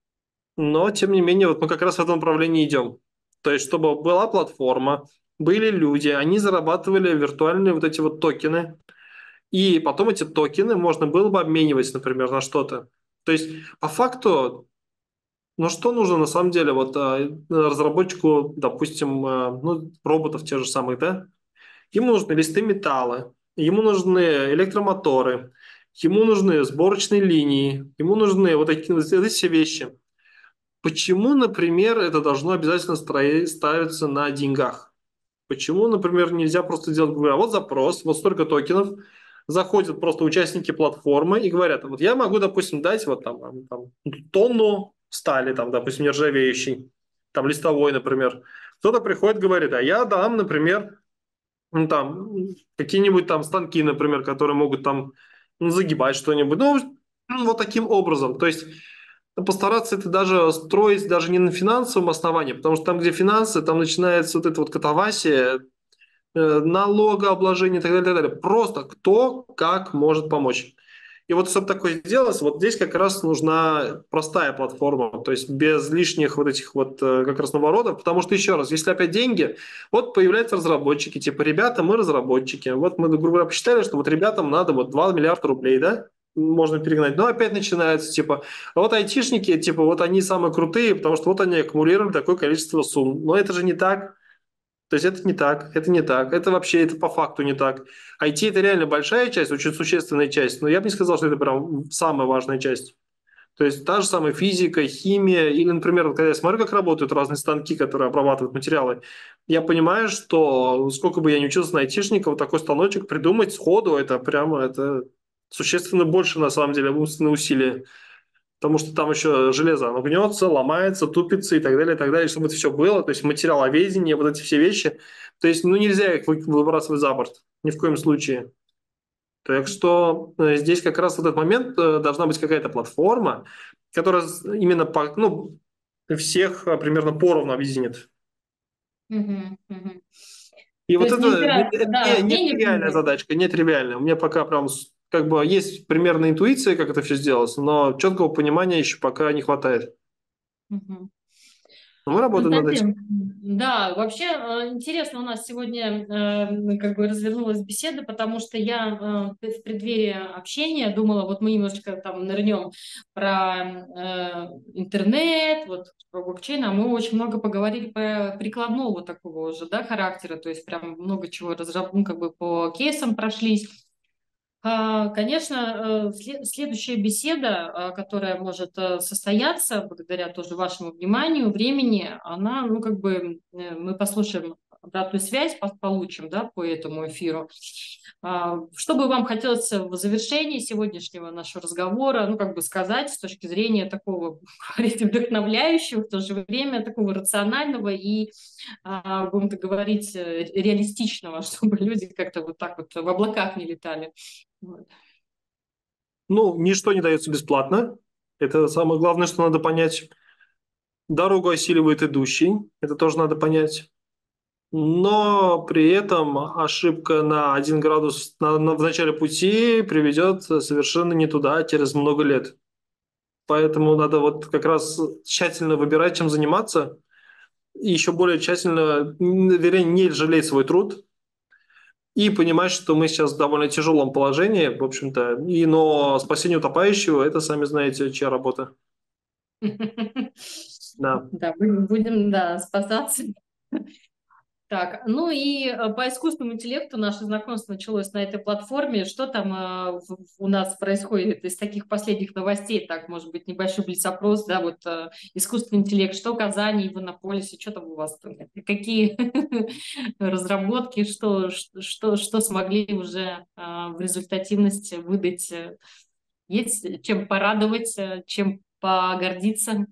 но тем не менее вот мы как раз в этом направлении идем. То есть чтобы была платформа, были люди, они зарабатывали виртуальные вот эти вот токены, и потом эти токены можно было бы обменивать, например, на что-то. То есть по факту но что нужно на самом деле вот разработчику, допустим, ну, роботов тех же самых, да? Ему нужны листы металла, ему нужны электромоторы, ему нужны сборочные линии, ему нужны вот эти все вещи. Почему, например, это должно обязательно ставиться на деньгах? Почему, например, нельзя просто делать, говоря, вот запрос, вот столько токенов, заходят просто участники платформы и говорят, вот я могу, допустим, дать вот там тонну стали, там, допустим, нержавеющей, там листовой, например. Кто-то приходит, говорит, а я дам, например, ну, там какие-нибудь там станки, например, которые могут там ну, загибать что-нибудь. Ну, вот таким образом. То есть постараться это даже строить даже не на финансовом основании, потому что там, где финансы, там начинается вот это вот катавасия, налогообложение и так далее, и так далее. Просто кто как может помочь. И вот чтобы такое сделать, вот здесь как раз нужна простая платформа, то есть без лишних вот этих вот как раз наворотов, потому что еще раз, если опять деньги, вот появляются разработчики, типа, ребята, мы разработчики, вот мы, грубо говоря, посчитали, что вот ребятам надо вот 2 миллиарда рублей, да, можно перегнать, но опять начинается, типа, а вот айтишники, типа, вот они самые крутые, потому что вот они аккумулировали такое количество сумм, но это же не так, то есть это не так, это не так, это вообще, это по факту не так. IT это реально большая часть, очень существенная часть, но я бы не сказал, что это прям самая важная часть. То есть та же самая физика, химия, или, например, вот когда я смотрю, как работают разные станки, которые обрабатывают материалы, я понимаю, что сколько бы я ни учился на айтишника, вот такой станочек придумать сходу, это прямо это существенно больше, на самом деле, умственные усилия. потому что там еще железо, оно гнется, ломается, тупится и так далее, чтобы это все было, то есть материаловедение, вот эти все вещи, то есть, ну, нельзя их выбрасывать за борт, ни в коем случае. Так что здесь как раз в этот момент должна быть какая-то платформа, которая именно ну, всех примерно поровну объединит. Мгм, мгм. И То вот есть не это упираться, да, в не денег. тривиальная задачка, не тривиальная. У меня пока прям как бы есть примерная интуиция, как это все сделать, но четкого понимания еще пока не хватает. Мгм. Но мы работаем над этим. Константин, да, вообще интересно у нас сегодня как бы развернулась беседа, потому что я в преддверии общения думала, вот мы немножечко там нырнем про интернет, вот про блокчейн, а мы очень много поговорили про прикладного такого уже, да, характера, то есть прям много чего ну, как бы по кейсам прошлись. Конечно, следующая беседа, которая может состояться благодаря тоже вашему вниманию, времени, она, ну, как бы, мы послушаем обратную связь, получим, да, по этому эфиру. Что бы вам хотелось в завершении сегодняшнего нашего разговора, ну, как бы сказать с точки зрения такого, говорить, вдохновляющего, в то же время такого рационального и, будем так говорить, реалистичного, чтобы люди как-то вот так вот в облаках не летали. Вот. Ну, ничто не дается бесплатно. Это самое главное, что надо понять. Дорогу осиливает идущий. Это тоже надо понять. Но при этом ошибка на 1 градус в начале пути приведет совершенно не туда через много лет. Поэтому надо вот как раз тщательно выбирать, чем заниматься, и еще более тщательно, вернее, не жалеть свой труд и понимать, что мы сейчас в довольно тяжелом положении, в общем-то, но спасение утопающего – это, сами знаете, чья работа. Да. Да, будем, да, спасаться. Так, ну и по искусственному интеллекту наше знакомство началось на этой платформе. Что там у нас происходит из таких последних новостей? Так, может быть, небольшой блиц-опрос, да, вот искусственный интеллект, что в Казани, в Иннополисе, что там у вас? Какие разработки, что смогли уже в результативности выдать? Есть чем порадовать, чем погордиться?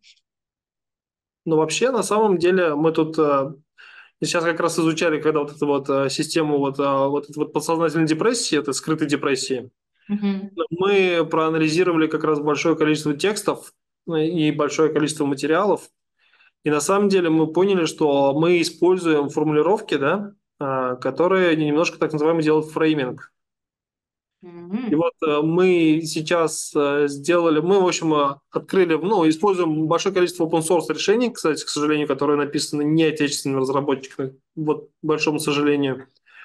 Но вообще, на самом деле, мы тут сейчас как раз изучали, когда вот эту вот систему вот этой вот подсознательной депрессии, этой скрытой депрессии, Мгм. мы проанализировали как раз большое количество текстов и большое количество материалов. И на самом деле мы поняли, что мы используем формулировки, да, которые немножко так называемый делают фрейминг. И Мгм. вот мы сейчас сделали, мы, в общем, открыли, ну, используем большое количество open source решений, кстати, к сожалению, которые написаны не отечественными разработчиками, вот, к большому сожалению,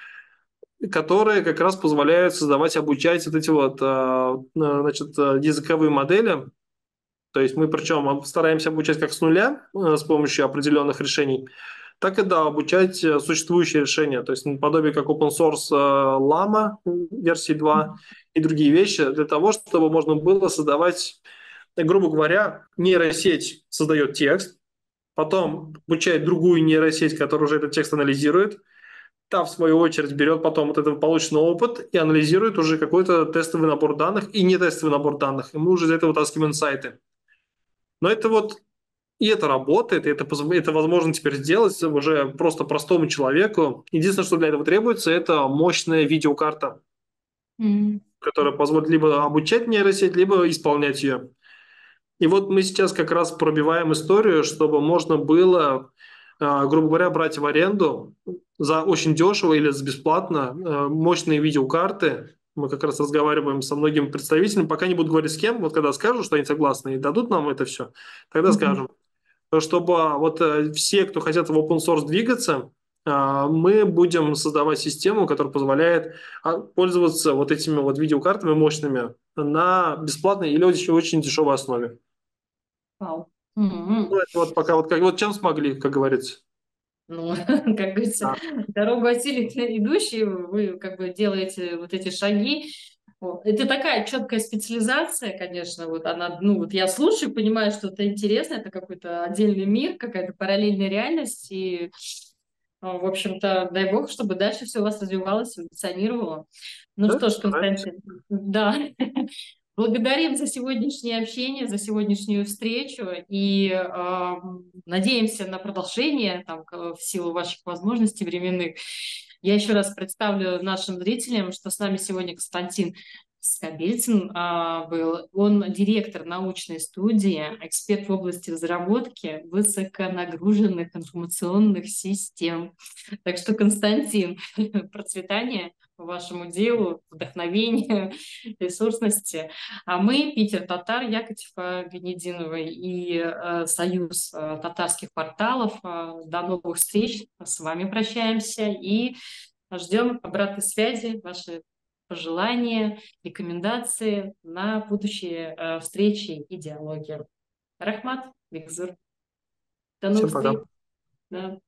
которые как раз позволяют создавать, обучать вот эти вот, значит, языковые модели. То есть мы причем стараемся обучать как с нуля с помощью определенных решений, так и да, обучать существующие решения, то есть наподобие как open source Llama версии 2 и другие вещи для того, чтобы можно было создавать, грубо говоря, нейросеть создает текст, потом обучает другую нейросеть, которая уже этот текст анализирует, та, в свою очередь, берет потом вот этот полученный опыт и анализирует уже какой-то тестовый набор данных и не тестовый набор данных, и мы уже из этого вытаскиваем инсайты. Но это вот и это работает, и это возможно теперь сделать уже просто простому человеку. Единственное, что для этого требуется, это мощная видеокарта, Мгм. которая позволит либо обучать нейросеть, либо исполнять ее. И вот мы сейчас как раз пробиваем историю, чтобы можно было, грубо говоря, брать в аренду за очень дешево или за бесплатно мощные видеокарты. Мы как раз разговариваем со многими представителями, пока не буду говорить с кем, вот когда скажут, что они согласны и дадут нам это все, тогда Мгм. скажем. Чтобы вот все, кто хотят в open source двигаться, мы будем создавать систему, которая позволяет пользоваться вот этими вот видеокартами мощными на бесплатной или очень, очень дешевой основе. Вау. Мгм. Ну, это вот пока вот, как, вот чем смогли, как говорится. Ну, как говорится, Да. дорогу осилит идущий, вы как бы делаете вот эти шаги. Вот. Это такая четкая специализация, конечно, вот она, ну вот я слушаю, понимаю, что это интересно, это какой-то отдельный мир, какая-то параллельная реальность, и, в общем-то, дай бог, чтобы дальше все у вас развивалось, эволюционировало. Ну Да, что ж, стараемся. Константин, да, Благодарим за сегодняшнее общение, за сегодняшнюю встречу и надеемся на продолжение там, в силу ваших возможностей временных. Я еще раз представлю нашим зрителям, что с нами сегодня Константин Скобельцин был. Он директор научной студии, эксперт в области разработки высоконагруженных информационных систем. Так что, Константин, процветания вашему делу, вдохновения, ресурсности. А мы, Питер Татар, я Катифа Гнединовой и Союз татарских порталов. До новых встреч. С вами прощаемся и ждем обратной связи, ваши пожелания, рекомендации на будущие встречи и диалоги. Рахмат, Викзур. До Всем новых пока. встреч. Да.